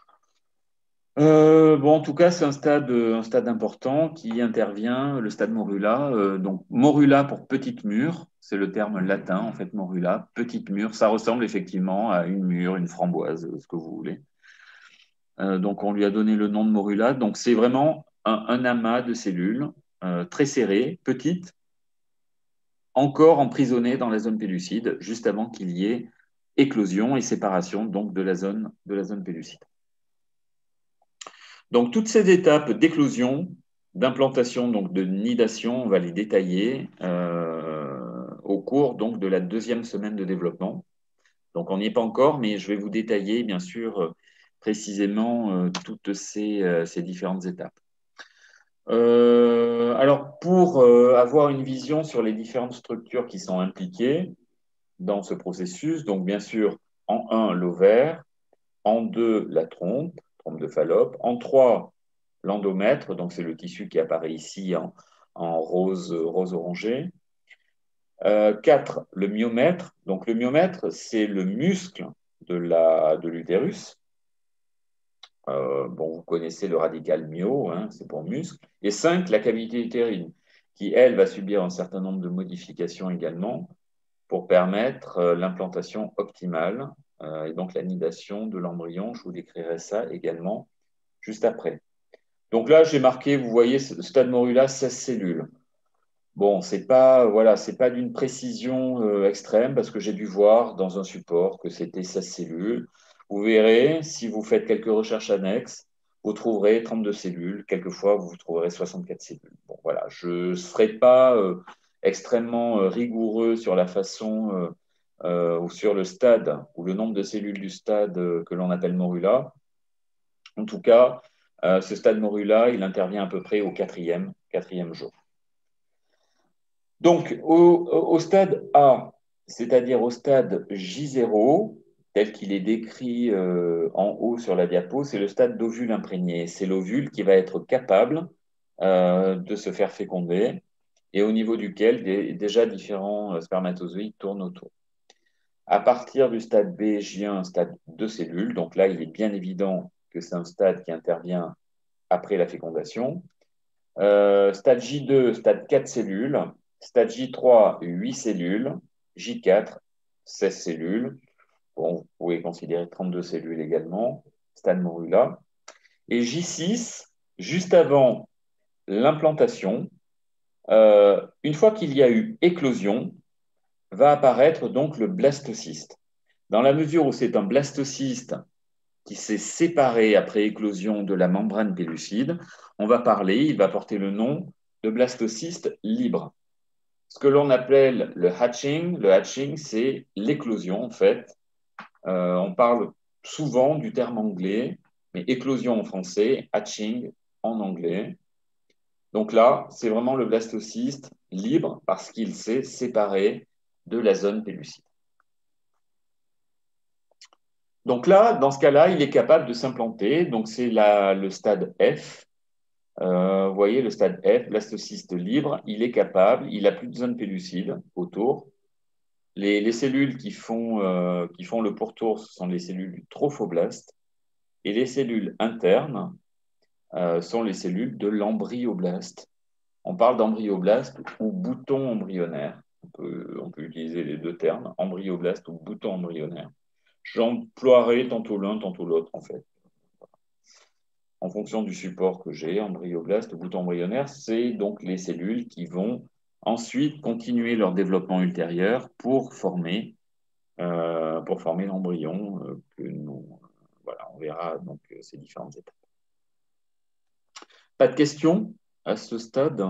Euh, bon, en tout cas, c'est un stade, un stade important qui intervient, le stade morula. Euh, donc, morula pour petite mûre, c'est le terme latin, en fait, morula, petite mûre. Ça ressemble effectivement à une mûre, une framboise, ce que vous voulez. Euh, donc, on lui a donné le nom de morula. Donc, c'est vraiment un, un amas de cellules euh, très serrées, petites, encore emprisonnées dans la zone pellucide, juste avant qu'il y ait éclosion et séparation donc, de la zone, de la zone pellucide. Donc, toutes ces étapes d'éclosion, d'implantation, donc de nidation, on va les détailler euh, au cours donc, de la deuxième semaine de développement. Donc, on n'y est pas encore, mais je vais vous détailler, bien sûr, précisément euh, toutes ces, euh, ces différentes étapes. Euh, alors, pour euh, avoir une vision sur les différentes structures qui sont impliquées dans ce processus, donc bien sûr, en un, l'ovaire, en deux, la trompe, trompe de Fallope, en trois, l'endomètre, donc c'est le tissu qui apparaît ici en, en rose, rose orangé. Euh, quatre, le myomètre. Donc le myomètre, c'est le muscle de la, de l'utérus. Euh, bon, vous connaissez le radical myo, hein, c'est pour muscle. Et cinq, la cavité utérine, qui, elle, va subir un certain nombre de modifications également pour permettre euh, l'implantation optimale euh, et donc l'anidation de l'embryon. Je vous décrirai ça également juste après. Donc là, j'ai marqué, vous voyez, ce stade morula, seize cellules. Bon, c'est pas, voilà, c'est pas d'une précision euh, extrême parce que j'ai dû voir dans un support que c'était seize cellules. Vous verrez, si vous faites quelques recherches annexes, vous trouverez trente-deux cellules. Quelquefois, vous trouverez soixante-quatre cellules. Bon, voilà, je ne serai pas euh, extrêmement euh, rigoureux sur la façon euh, euh, ou sur le stade ou le nombre de cellules du stade euh, que l'on appelle morula. En tout cas, euh, ce stade morula, il intervient à peu près au quatrième, quatrième jour. Donc, au, au stade A, c'est-à-dire au stade J zéro, tel qu'il est décrit euh, en haut sur la diapo, c'est le stade d'ovule imprégné. C'est l'ovule qui va être capable euh, de se faire féconder et au niveau duquel des, déjà différents spermatozoïdes tournent autour. À partir du stade B, J un, stade de cellules. Donc là, il est bien évident que c'est un stade qui intervient après la fécondation. Euh, stade J deux, stade quatre cellules. Stade J trois, huit cellules. J quatre, seize cellules. Bon, vous pouvez considérer trente-deux cellules également. Stade morula. Et J six, juste avant l'implantation, euh, une fois qu'il y a eu éclosion, va apparaître donc le blastocyste. Dans la mesure où c'est un blastocyste qui s'est séparé après éclosion de la membrane pellucide, on va parler, il va porter le nom de blastocyste libre. Ce que l'on appelle le hatching, le hatching, c'est l'éclosion en fait. Euh, on parle souvent du terme anglais, mais éclosion en français, hatching en anglais. Donc là, c'est vraiment le blastocyste libre parce qu'il s'est séparé de la zone pellucide. Donc là, dans ce cas-là, il est capable de s'implanter. Donc c'est le stade F. Euh, vous voyez, le stade F, blastocyste libre, il est capable, il n'a plus de zone pellucide autour. Les, les cellules qui font, euh, qui font le pourtour, ce sont les cellules du trophoblaste. Et les cellules internes euh, sont les cellules de l'embryoblaste. On parle d'embryoblaste ou bouton embryonnaire. On peut, on peut utiliser les deux termes, embryoblaste ou bouton embryonnaire. J'emploierai tantôt l'un, tantôt l'autre, en fait. En fonction du support que j'ai, embryoblaste, bouton embryonnaire, c'est donc les cellules qui vont ensuite continuer leur développement ultérieur pour former, euh, pour former l'embryon euh, que nous, euh, voilà, on verra donc euh, ces différentes étapes. Pas de questions à ce stade?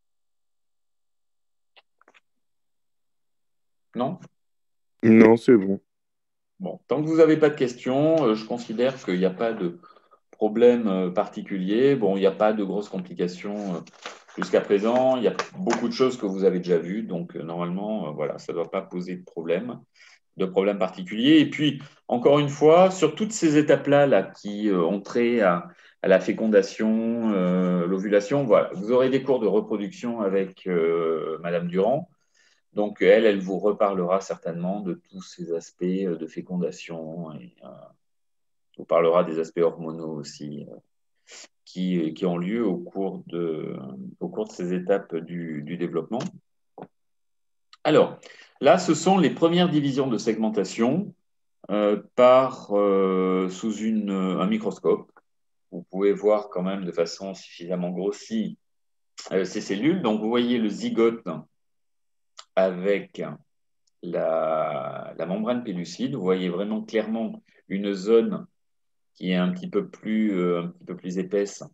Non? Non, c'est bon. Bon, tant que vous n'avez pas de questions, euh, je considère qu'il n'y a pas de problème euh, particulier. Bon, il n'y a pas de grosses complications euh, jusqu'à présent. Il y a beaucoup de choses que vous avez déjà vues. Donc, euh, normalement, euh, voilà, ça ne doit pas poser de problème, de problème particulier. Et puis, encore une fois, sur toutes ces étapes-là là, qui euh, ont trait à, à la fécondation, euh, l'ovulation, voilà, vous aurez des cours de reproduction avec euh, Madame Durand. Donc, elle, elle vous reparlera certainement de tous ces aspects de fécondation et euh, vous parlera des aspects hormonaux aussi euh, qui, qui ont lieu au cours de, au cours de ces étapes du, du développement. Alors, là, ce sont les premières divisions de segmentation euh, par, euh, sous une, un microscope. Vous pouvez voir quand même de façon suffisamment grossie euh, ces cellules. Donc, vous voyez le zygote avec la, la membrane pellucide. Vous voyez vraiment clairement une zone qui est un petit peu plus, euh, un petit peu plus épaisse,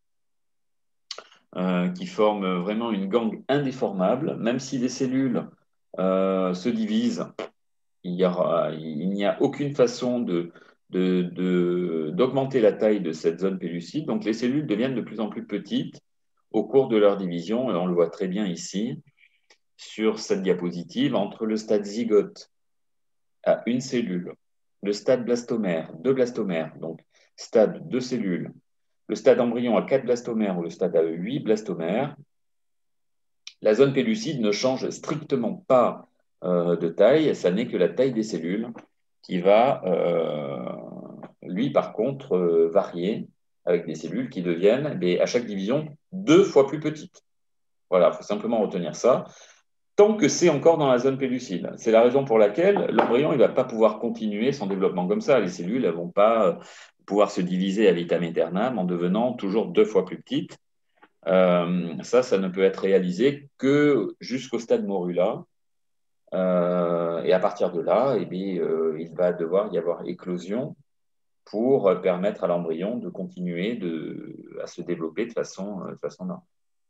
euh, qui forme vraiment une gangue indéformable. Même si les cellules euh, se divisent, il n'y aura, il n'y a aucune façon de, de, de, d'augmenter la taille de cette zone pellucide. Donc les cellules deviennent de plus en plus petites au cours de leur division, et on le voit très bien ici, sur cette diapositive, entre le stade zygote à une cellule le stade blastomère, deux blastomères, donc stade deux cellules, le stade embryon à quatre blastomères ou le stade à huit blastomères, la zone pellucide ne change strictement pas euh, de taille, ça n'est que la taille des cellules qui va, euh, lui, par contre, euh, varier avec des cellules qui deviennent, mais à chaque division, deux fois plus petites. Voilà, il faut simplement retenir ça, tant que c'est encore dans la zone pellucide. C'est la raison pour laquelle l'embryon ne va pas pouvoir continuer son développement comme ça. Les cellules ne vont pas pouvoir se diviser à vitam aeternam en devenant toujours deux fois plus petites. Euh, ça, ça ne peut être réalisé que jusqu'au stade morula. Euh, et à partir de là, eh bien, euh, il va devoir y avoir éclosion pour permettre à l'embryon de continuer de, à se développer de façon, de façon normale.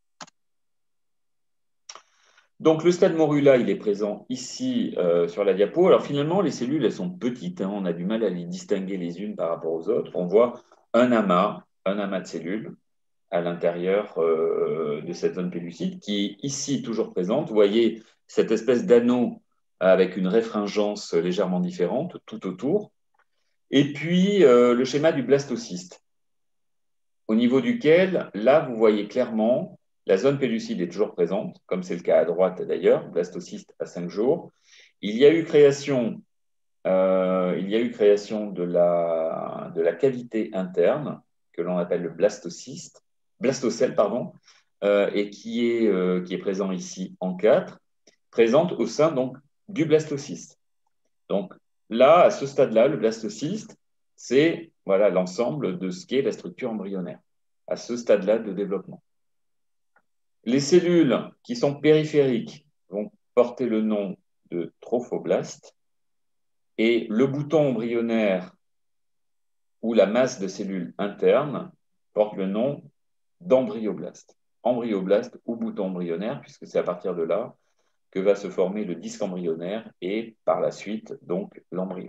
Donc, le stade morula, il est présent ici euh, sur la diapo. Alors, finalement, les cellules, elles sont petites. Hein, on a du mal à les distinguer les unes par rapport aux autres. On voit un amas, un amas de cellules à l'intérieur euh, de cette zone pellucide qui est ici toujours présente. Vous voyez cette espèce d'anneau avec une réfringence légèrement différente tout autour. Et puis, euh, le schéma du blastocyste, au niveau duquel, là, vous voyez clairement, la zone pellucide est toujours présente, comme c'est le cas à droite d'ailleurs, blastocyste à cinq jours. Il y a eu création, euh, il y a eu création de la, de la cavité interne, que l'on appelle le blastocyste, blastocèle, pardon, euh, et qui est, euh, qui est présent ici en quatre, présente au sein donc, du blastocyste. Donc là, à ce stade-là, le blastocyste, c'est voilà, l'ensemble de ce qu'est la structure embryonnaire, à ce stade-là de développement. Les cellules qui sont périphériques vont porter le nom de trophoblastes et le bouton embryonnaire ou la masse de cellules internes porte le nom d'embryoblaste. Embryoblaste ou bouton embryonnaire, puisque c'est à partir de là que va se former le disque embryonnaire et par la suite, donc, l'embryon.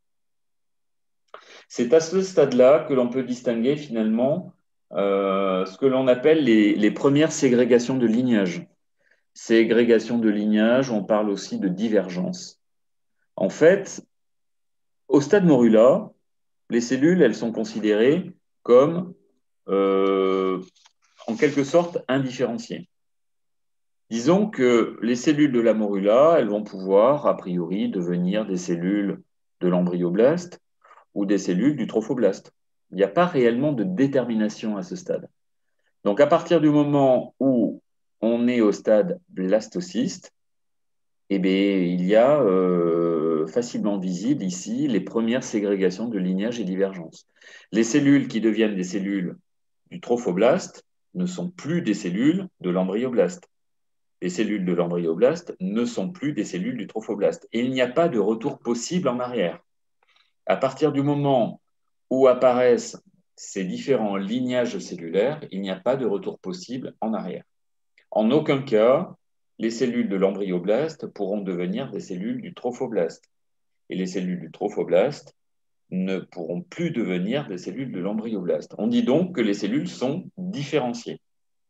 C'est à ce stade-là que l'on peut distinguer finalement euh, ce que l'on appelle les, les premières ségrégations de lignage. Ségrégation de lignage, on parle aussi de divergence. En fait, au stade morula, les cellules, elles sont considérées comme, euh, en quelque sorte, indifférenciées. Disons que les cellules de la morula, elles vont pouvoir, a priori, devenir des cellules de l'embryoblaste ou des cellules du trophoblaste. Il n'y a pas réellement de détermination à ce stade. Donc, à partir du moment où on est au stade blastocyste, eh bien, il y a euh, facilement visible ici les premières ségrégations de lignage et divergence. Les cellules qui deviennent des cellules du trophoblaste ne sont plus des cellules de l'embryoblaste. Les cellules de l'embryoblaste ne sont plus des cellules du trophoblaste. Et il n'y a pas de retour possible en arrière. À partir du moment où apparaissent ces différents lignages cellulaires, il n'y a pas de retour possible en arrière. En aucun cas, les cellules de l'embryoblaste pourront devenir des cellules du trophoblaste. Et les cellules du trophoblaste ne pourront plus devenir des cellules de l'embryoblaste. On dit donc que les cellules sont différenciées.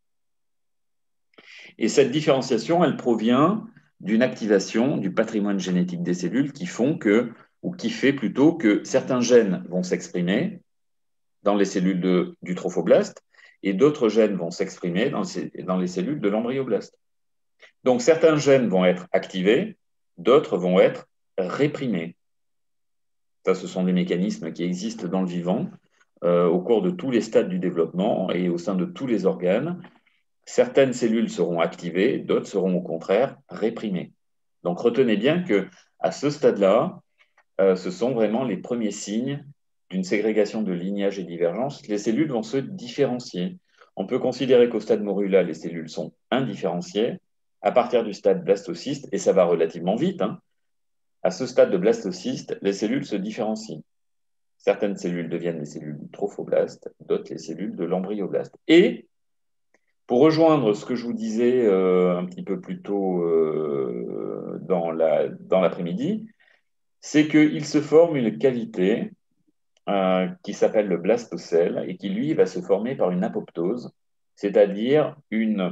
Et cette différenciation, elle provient d'une activation du patrimoine génétique des cellules qui font que, ou qui fait plutôt que certains gènes vont s'exprimer dans les cellules de, du trophoblaste et d'autres gènes vont s'exprimer dans, dans les cellules de l'embryoblaste. Donc certains gènes vont être activés, d'autres vont être réprimés. Ça, ce sont des mécanismes qui existent dans le vivant euh, au cours de tous les stades du développement et au sein de tous les organes. Certaines cellules seront activées, d'autres seront au contraire réprimées. Donc retenez bien qu'à ce stade-là, euh, ce sont vraiment les premiers signes d'une ségrégation de lignage et divergence. Les cellules vont se différencier. On peut considérer qu'au stade morula, les cellules sont indifférenciées. À partir du stade blastocyste, et ça va relativement vite, hein, à ce stade de blastocyste, les cellules se différencient. Certaines cellules deviennent les cellules du trophoblaste, d'autres les cellules de l'embryoblaste. Et pour rejoindre ce que je vous disais euh, un petit peu plus tôt euh, dans la, dans l'après-midi, c'est qu'il se forme une cavité euh, qui s'appelle le blastocèle et qui, lui, va se former par une apoptose, c'est-à-dire une,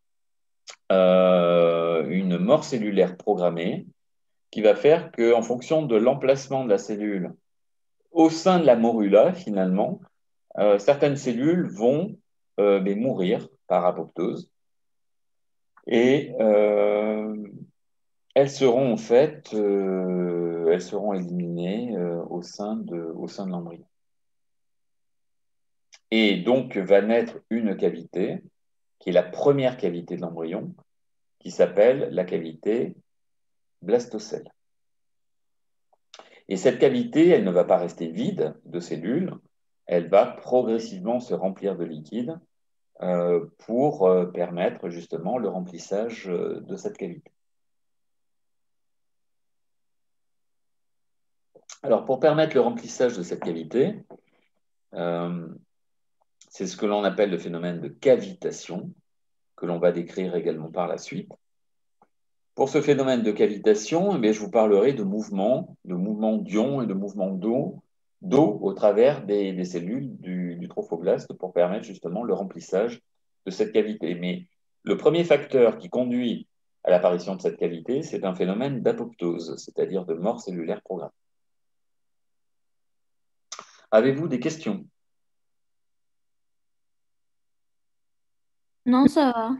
euh, une mort cellulaire programmée qui va faire qu'en fonction de l'emplacement de la cellule au sein de la morula, finalement, euh, certaines cellules vont euh, mais mourir par apoptose et euh, elles seront en fait euh, elles seront éliminées euh, au sein de, au sein de l'embryon. Et donc va naître une cavité qui est la première cavité de l'embryon, qui s'appelle la cavité blastocèle. Et cette cavité, elle ne va pas rester vide de cellules, elle va progressivement se remplir de liquide euh, pour euh, permettre justement le remplissage euh, de cette cavité. Alors, pour permettre le remplissage de cette cavité, euh, c'est ce que l'on appelle le phénomène de cavitation, que l'on va décrire également par la suite. Pour ce phénomène de cavitation, eh bien, je vous parlerai de mouvements, de mouvements d'ions et de mouvements d'eau, d'eau au travers des, des cellules du, du trophoblaste pour permettre justement le remplissage de cette cavité. Mais le premier facteur qui conduit à l'apparition de cette cavité, c'est un phénomène d'apoptose, c'est-à-dire de mort cellulaire programmée. Avez-vous des questions? Non, ça va.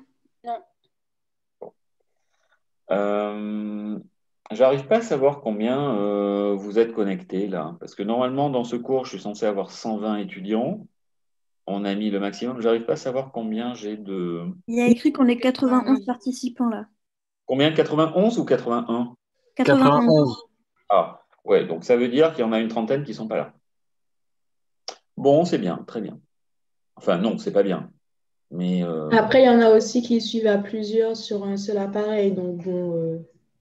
Euh, J'arrive pas à savoir combien euh, vous êtes connectés là, parce que normalement dans ce cours, je suis censé avoir cent vingt étudiants. On a mis le maximum. J'arrive pas à savoir combien j'ai de. Il y a écrit qu'on est quatre-vingt-onze participants là. Combien? quatre-vingt-onze ou quatre-vingt-un? quatre-vingt-onze. Ah, ouais, donc ça veut dire qu'il y en a une trentaine qui sont pas là. Bon, c'est bien, très bien. Enfin, non, c'est pas bien. Mais euh, Après, il y en a aussi qui suivent à plusieurs sur un seul appareil. Donc, bon. euh,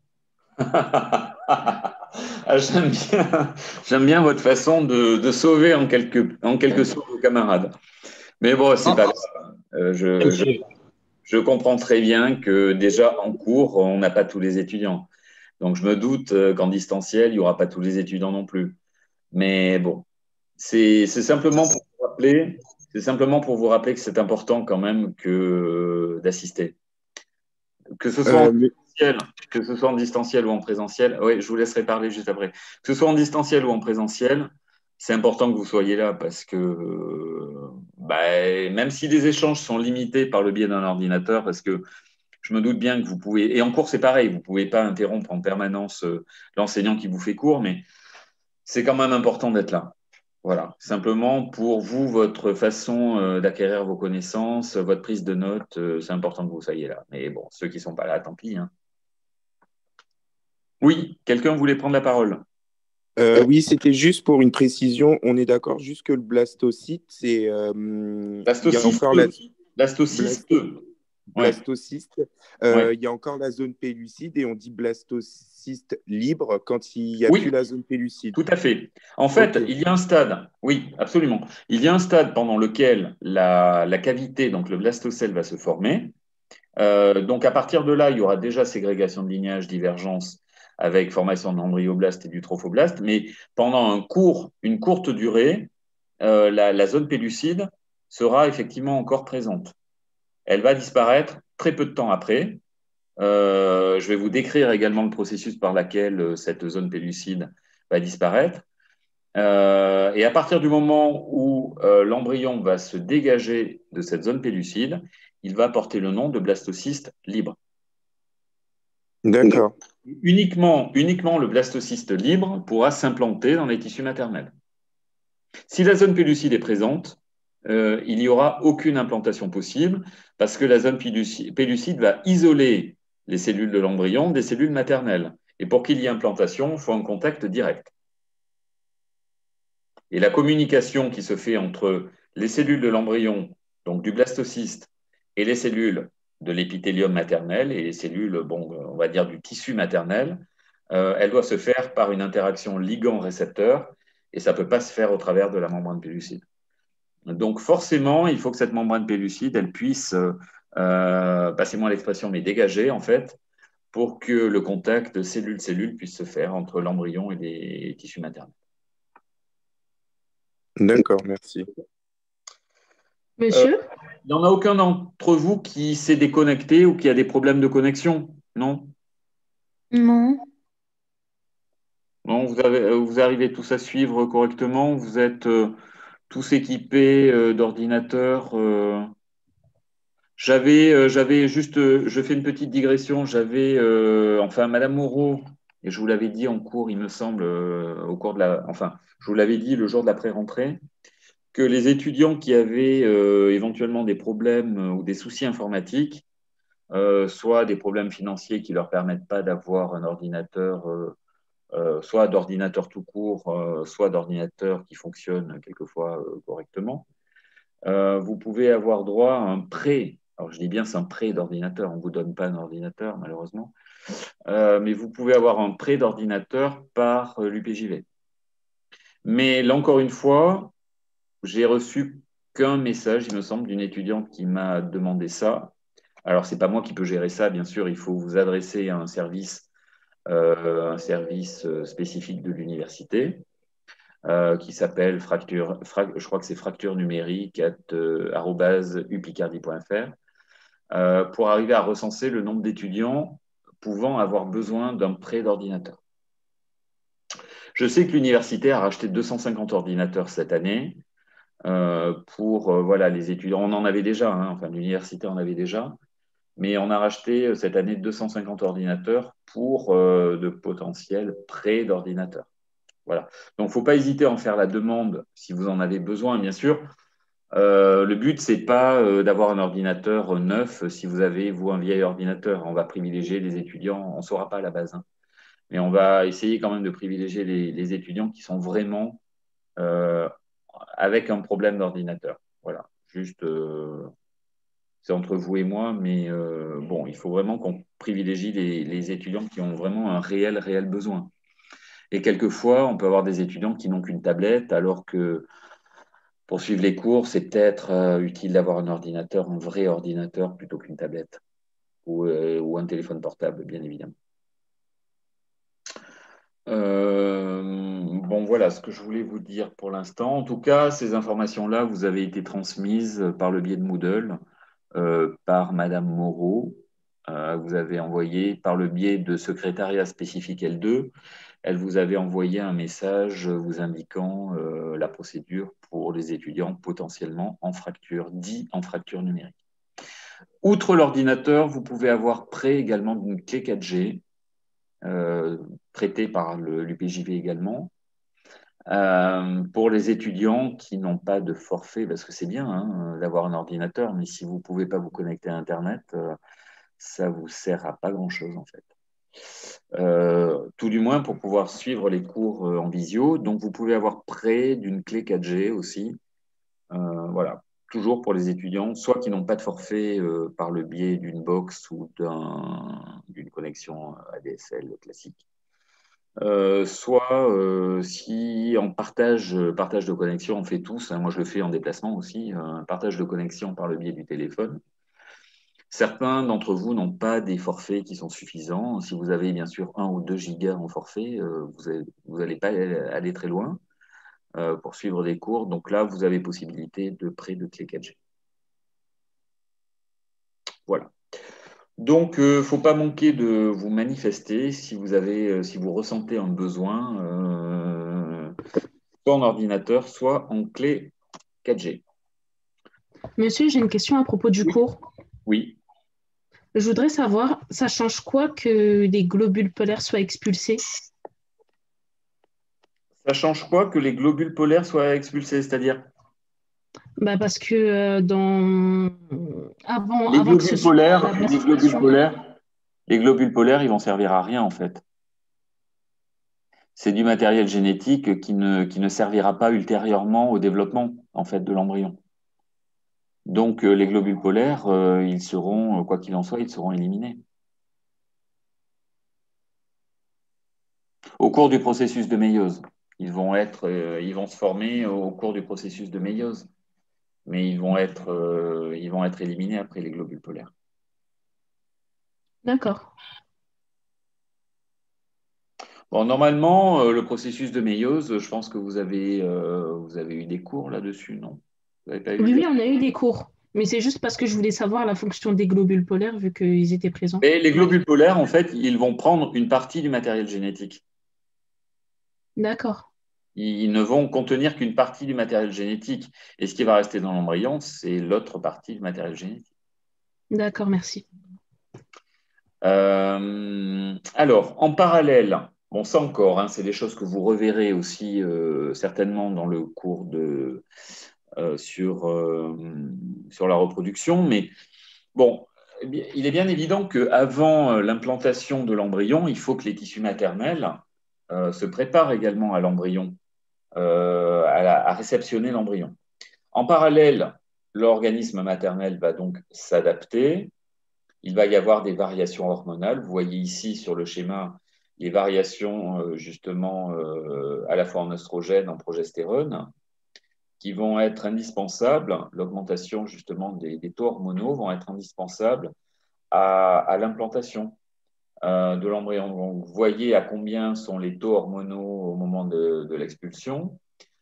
ah, j'aime bien, j'aime bien votre façon de, de sauver en quelque, en quelque sorte vos camarades. Mais bon, c'est pas grave. Euh, je, je, je comprends très bien que déjà en cours, on n'a pas tous les étudiants. Donc, je me doute euh, qu'en distanciel, il n'y aura pas tous les étudiants non plus. Mais bon, c'est c'est simplement pour vous rappeler, c'est simplement pour vous rappeler que c'est important quand même que euh, d'assister. Que ce soit en Euh, mais- distanciel, que ce soit en distanciel ou en présentiel, oui, je vous laisserai parler juste après. Que ce soit en distanciel ou en présentiel, c'est important que vous soyez là parce que euh, bah, même si les échanges sont limités par le biais d'un ordinateur, parce que je me doute bien que vous pouvez, et en cours c'est pareil, vous ne pouvez pas interrompre en permanence euh, l'enseignant qui vous fait cours, mais c'est quand même important d'être là. Voilà, simplement pour vous, votre façon euh, d'acquérir vos connaissances, votre prise de notes, euh, c'est important que vous soyez là. Mais bon, ceux qui ne sont pas là, tant pis, hein. Oui, quelqu'un voulait prendre la parole. euh, oui, c'était juste pour une précision. On est d'accord juste que le blastocyte, c'est. euh, il y a Blastocyste. encore la Blastocyste. blasto- Ouais. blastocyste. Euh, Ouais. Il y a encore la zone pellucide et on dit blastocyste libre quand il n'y a Oui. plus la zone pellucide. Tout à fait. En fait, Ok. il y a un stade, oui, absolument. Il y a un stade pendant lequel la, la cavité, donc le blastocèle, va se former. Euh, donc à partir de là, il y aura déjà ségrégation de lignage, divergence avec formation de l'embryoblaste et du trophoblaste, mais pendant un court, une courte durée, euh, la, la zone pellucide sera effectivement encore présente. Elle va disparaître très peu de temps après. Euh, je vais vous décrire également le processus par lequel euh, cette zone pellucide va disparaître. Euh, et à partir du moment où euh, l'embryon va se dégager de cette zone pellucide, il va porter le nom de blastocyste libre. D'accord. Uniquement, uniquement le blastocyste libre pourra s'implanter dans les tissus maternels. Si la zone pellucide est présente, euh, il n'y aura aucune implantation possible parce que la zone pellucide va isoler les cellules de l'embryon des cellules maternelles. Et pour qu'il y ait implantation, il faut un contact direct. Et la communication qui se fait entre les cellules de l'embryon, donc du blastocyste, et les cellules de l'épithélium maternel et les cellules, bon, on va dire, du tissu maternel, euh, elle doit se faire par une interaction ligand-récepteur et ça ne peut pas se faire au travers de la membrane pellucide. Donc forcément, il faut que cette membrane pellucide, elle puisse, euh, passez-moi l'expression, mais dégager en fait, pour que le contact cellule-cellule puisse se faire entre l'embryon et les tissus maternels. D'accord, merci. Monsieur? Euh, il n'y en a aucun d'entre vous qui s'est déconnecté ou qui a des problèmes de connexion, non? Non. Non, vous avez, euh, vous arrivez tous à suivre correctement. Vous êtes euh, tous équipés euh, d'ordinateurs. euh. J'avais, euh, j'avais juste, euh, je fais une petite digression. J'avais, euh, enfin, Madame Moreau, et je vous l'avais dit en cours, il me semble, euh, au cours de la, enfin, je vous l'avais dit le jour de la pré-rentrée, que les étudiants qui avaient euh, éventuellement des problèmes euh, ou des soucis informatiques, euh, soit des problèmes financiers qui ne leur permettent pas d'avoir un ordinateur, euh, euh, soit d'ordinateur tout court, euh, soit d'ordinateur qui fonctionne quelquefois euh, correctement, euh, vous pouvez avoir droit à un prêt. Alors je dis bien c'est un prêt d'ordinateur, on ne vous donne pas un ordinateur malheureusement, euh, mais vous pouvez avoir un prêt d'ordinateur par euh, l'U P J V. Mais là encore une fois, j'ai reçu qu'un message, il me semble, d'une étudiante qui m'a demandé ça. Alors, ce n'est pas moi qui peux gérer ça, bien sûr, il faut vous adresser à un service, euh, un service spécifique de l'université euh, qui s'appelle fracture, fra, je crois que c'est fracture numérique arobase u picardie point f r euh, pour arriver à recenser le nombre d'étudiants pouvant avoir besoin d'un prêt d'ordinateur. Je sais que l'université a racheté deux cent cinquante ordinateurs cette année. Euh, pour euh, voilà, les étudiants. On en avait déjà, hein, enfin l'université en avait déjà, mais on a racheté euh, cette année deux cent cinquante ordinateurs pour euh, de potentiels prêts d'ordinateurs. Voilà. Donc, il ne faut pas hésiter à en faire la demande si vous en avez besoin, bien sûr. Euh, le but, ce n'est pas euh, d'avoir un ordinateur neuf si vous avez, vous, un vieil ordinateur. On va privilégier les étudiants, on ne saura pas à la base, hein, mais on va essayer quand même de privilégier les, les étudiants qui sont vraiment euh, avec un problème d'ordinateur. Voilà, juste, euh, c'est entre vous et moi, mais euh, bon, il faut vraiment qu'on privilégie les, les étudiants qui ont vraiment un réel, réel besoin. Et quelquefois, on peut avoir des étudiants qui n'ont qu'une tablette, alors que pour suivre les cours, c'est peut-être euh, utile d'avoir un ordinateur, un vrai ordinateur, plutôt qu'une tablette, ou, euh, ou un téléphone portable, bien évidemment. Euh, bon, voilà ce que je voulais vous dire pour l'instant. En tout cas, ces informations-là vous avez été transmises par le biais de Moodle, euh, par Madame Moreau. Euh, vous avez envoyé par le biais de secrétariat spécifique L deux. Elle vous avait envoyé un message vous indiquant euh, la procédure pour les étudiants potentiellement en fracture, dit en fracture numérique. Outre l'ordinateur, vous pouvez avoir prêt également d'une clé quatre G. Euh, traité par l'U P J V également, euh, pour les étudiants qui n'ont pas de forfait, parce que c'est bien hein, d'avoir un ordinateur, mais si vous ne pouvez pas vous connecter à Internet, euh, ça ne vous sert à pas grand-chose en fait. Euh, tout du moins pour pouvoir suivre les cours euh, en visio, donc vous pouvez avoir près d'une clé quatre G aussi, euh, voilà. Toujours pour les étudiants, soit qui n'ont pas de forfait euh, par le biais d'une box ou d'une connexion A D S L classique, euh, soit euh, si en partage, partage de connexion, on fait tous, hein, moi je le fais en déplacement aussi, un euh, partage de connexion par le biais du téléphone. Certains d'entre vous n'ont pas des forfaits qui sont suffisants. Si vous avez bien sûr un ou deux gigas en forfait, euh, vous n'allez pas aller très loin. Euh, pour suivre des cours. Donc là, vous avez possibilité de prêt de clé quatre G. Voilà. Donc, il euh, ne faut pas manquer de vous manifester si vous, avez, euh, si vous ressentez un besoin, euh, soit en ordinateur, soit en clé quatre G. Monsieur, j'ai une question à propos du oui. cours. Oui. Je voudrais savoir, ça change quoi que les globules polaires soient expulsés? Ça change quoi que les globules polaires soient expulsés, c'est-à-dire? Bah parce que euh, dans avant, les, avant globules que ce polaires, soit les globules polaires, les globules polaires, ils vont servir à rien en fait. C'est du matériel génétique qui ne, qui ne servira pas ultérieurement au développement en fait de l'embryon. Donc euh, les globules polaires, euh, ils seront, quoi qu'il en soit, ils seront éliminés. Au cours du processus de méiose. Ils vont, être, euh, ils vont se former au cours du processus de méiose, mais ils vont être, euh, ils vont être éliminés après les globules polaires. D'accord. Bon, normalement, euh, le processus de méiose, je pense que vous avez, euh, vous avez eu des cours là-dessus, non? Vous avez pas eu Oui, des... oui, on a eu des cours, mais c'est juste parce que je voulais savoir la fonction des globules polaires vu qu'ils étaient présents. Et les globules polaires, en fait, ils vont prendre une partie du matériel génétique. D'accord. Ils ne vont contenir qu'une partie du matériel génétique. Et ce qui va rester dans l'embryon, c'est l'autre partie du matériel génétique. D'accord, merci. Euh, alors, en parallèle, bon, ça encore, hein, c'est des choses que vous reverrez aussi euh, certainement dans le cours de, euh, sur, euh, sur la reproduction, mais bon, il est bien évident qu'avant l'implantation de l'embryon, il faut que les tissus maternels euh, se préparent également à l'embryon, euh, à, la- à réceptionner l'embryon. En parallèle, l'organisme maternel va donc s'adapter. Il va y avoir des variations hormonales. Vous voyez ici sur le schéma les variations euh, justement euh, à la fois en oestrogène, en progestérone, qui vont être indispensables. L'augmentation justement des, des taux hormonaux vont être indispensables à, à l'implantation euh, de l'embryon. Donc, vous voyez à combien sont les taux hormonaux au moment de, de l'expulsion.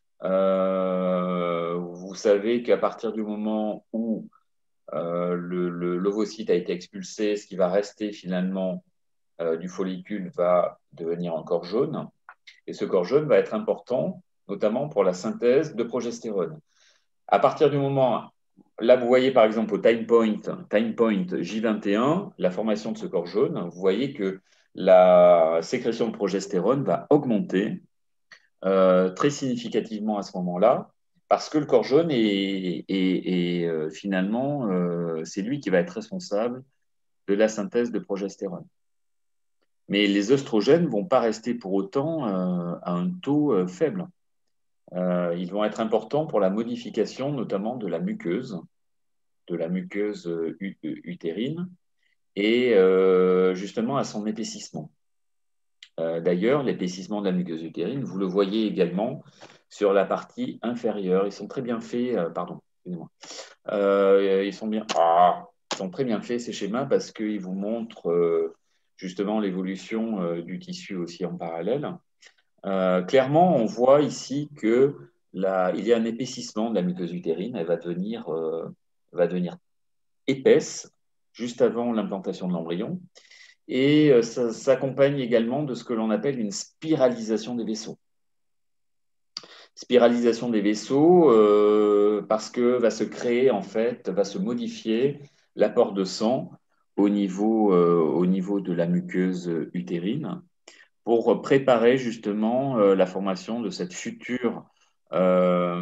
Euh, vous savez qu'à partir du moment où euh, le, le, l'ovocyte a été expulsé, ce qui va rester finalement euh, du follicule va devenir un corps jaune. Et ce corps jaune va être important, notamment pour la synthèse de progestérone. À partir du moment, là vous voyez par exemple au time point, time point J vingt et un, la formation de ce corps jaune, vous voyez que la sécrétion de progestérone va augmenter euh, très significativement à ce moment-là, parce que le corps jaune est, est, est euh, finalement, euh, c'est lui qui va être responsable de la synthèse de progestérone. Mais les œstrogènes ne vont pas rester pour autant euh, à un taux euh, faible. Euh, ils vont être importants pour la modification notamment de la muqueuse, de la muqueuse utérine et euh, justement à son épaississement. Euh, d'ailleurs, l'épaississement de la muqueuse utérine, vous le voyez également sur la partie inférieure. Ils sont très bien faits, euh, pardon, excusez-moi. Euh, ils sont bien, ah, ils sont très bien faits ces schémas parce qu'ils vous montrent euh, justement l'évolution euh, du tissu aussi en parallèle. Euh, clairement, on voit ici que la, il y a un épaississement de la muqueuse utérine. Elle va devenir, euh, va devenir épaisse juste avant l'implantation de l'embryon. Et euh, ça s'accompagne également de ce que l'on appelle une spiralisation des vaisseaux. Spiralisation des vaisseaux euh, parce que va se créer, en fait, va se modifier l'apport de sang au niveau, euh, au niveau de la muqueuse utérine pour préparer justement euh, la formation de cette future euh,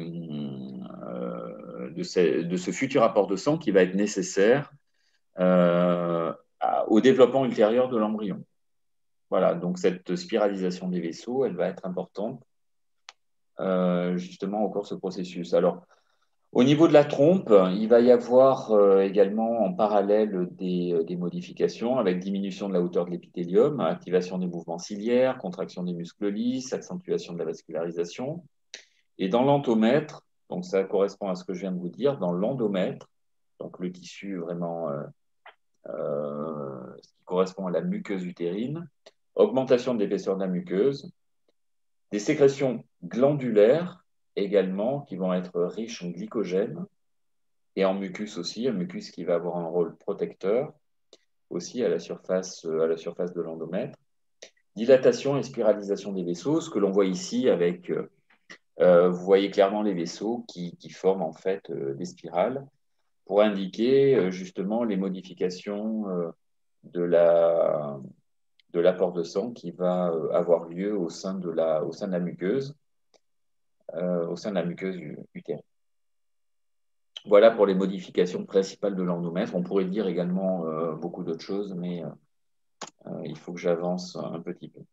euh, de, ce, de, ce futur apport de sang qui va être nécessaire euh, à, au développement ultérieur de l'embryon. Voilà, donc cette spiralisation des vaisseaux, elle va être importante euh, justement au cours de ce processus. Alors, au niveau de la trompe, il va y avoir euh, également en parallèle des, des, modifications avec diminution de la hauteur de l'épithélium, activation des mouvements ciliaires, contraction des muscles lisses, accentuation de la vascularisation. Et dans l'endomètre, donc ça correspond à ce que je viens de vous dire, dans l'endomètre, donc le tissu vraiment euh, euh, ce qui correspond à la muqueuse utérine, augmentation de l'épaisseur de la muqueuse, des sécrétions glandulaires également qui vont être riches en glycogène et en mucus aussi, un mucus qui va avoir un rôle protecteur aussi à la surface, à la surface de l'endomètre. Dilatation et spiralisation des vaisseaux, ce que l'on voit ici avec, euh, vous voyez clairement les vaisseaux qui, qui forment en fait euh, des spirales pour indiquer euh, justement les modifications euh, de la, de l'apport de sang qui va euh, avoir lieu au sein de la, au sein de la muqueuse, euh, au sein de la muqueuse utérine. Voilà pour les modifications principales de l'endomètre. On pourrait dire également euh, beaucoup d'autres choses, mais euh, il faut que j'avance un petit peu.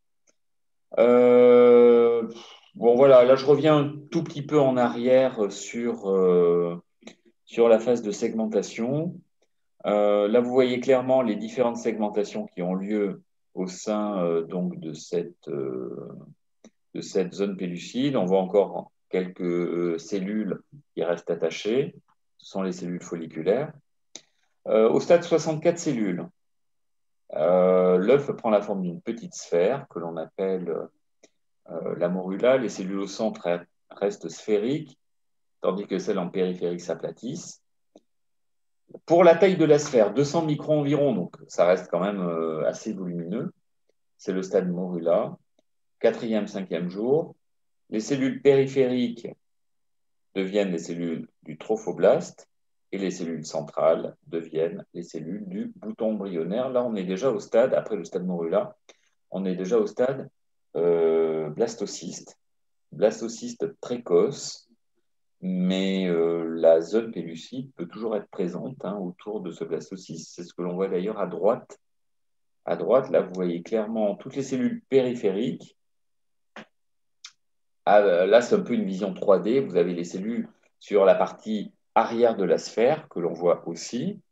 Euh, bon, voilà, là je reviens un tout petit peu en arrière sur, euh, sur la phase de segmentation. Euh, là, vous voyez clairement les différentes segmentations qui ont lieu au sein euh, donc de cette, euh, de cette zone pellucide. On voit encore quelques euh, cellules qui restent attachées. Ce sont les cellules folliculaires. Euh, au stade soixante-quatre cellules, euh, l'œuf prend la forme d'une petite sphère que l'on appelle euh, la morula. Les cellules au centre restent sphériques, tandis que celles en périphérique s'aplatissent. Pour la taille de la sphère, deux cents microns environ, donc ça reste quand même euh, assez volumineux. C'est le stade morula. quatrième, cinquième jour, les cellules périphériques deviennent les cellules du trophoblaste et les cellules centrales deviennent les cellules du bouton embryonnaire. Là, on est déjà au stade, après le stade morula, on est déjà au stade euh, blastocyste, blastocyste précoce, mais euh, la zone pellucide peut toujours être présente hein, autour de ce blastocyste. C'est ce que l'on voit d'ailleurs à droite. À droite, là, vous voyez clairement toutes les cellules périphériques. Ah, là, c'est un peu une vision trois D. Vous avez les cellules sur la partie arrière de la sphère, que l'on voit aussi.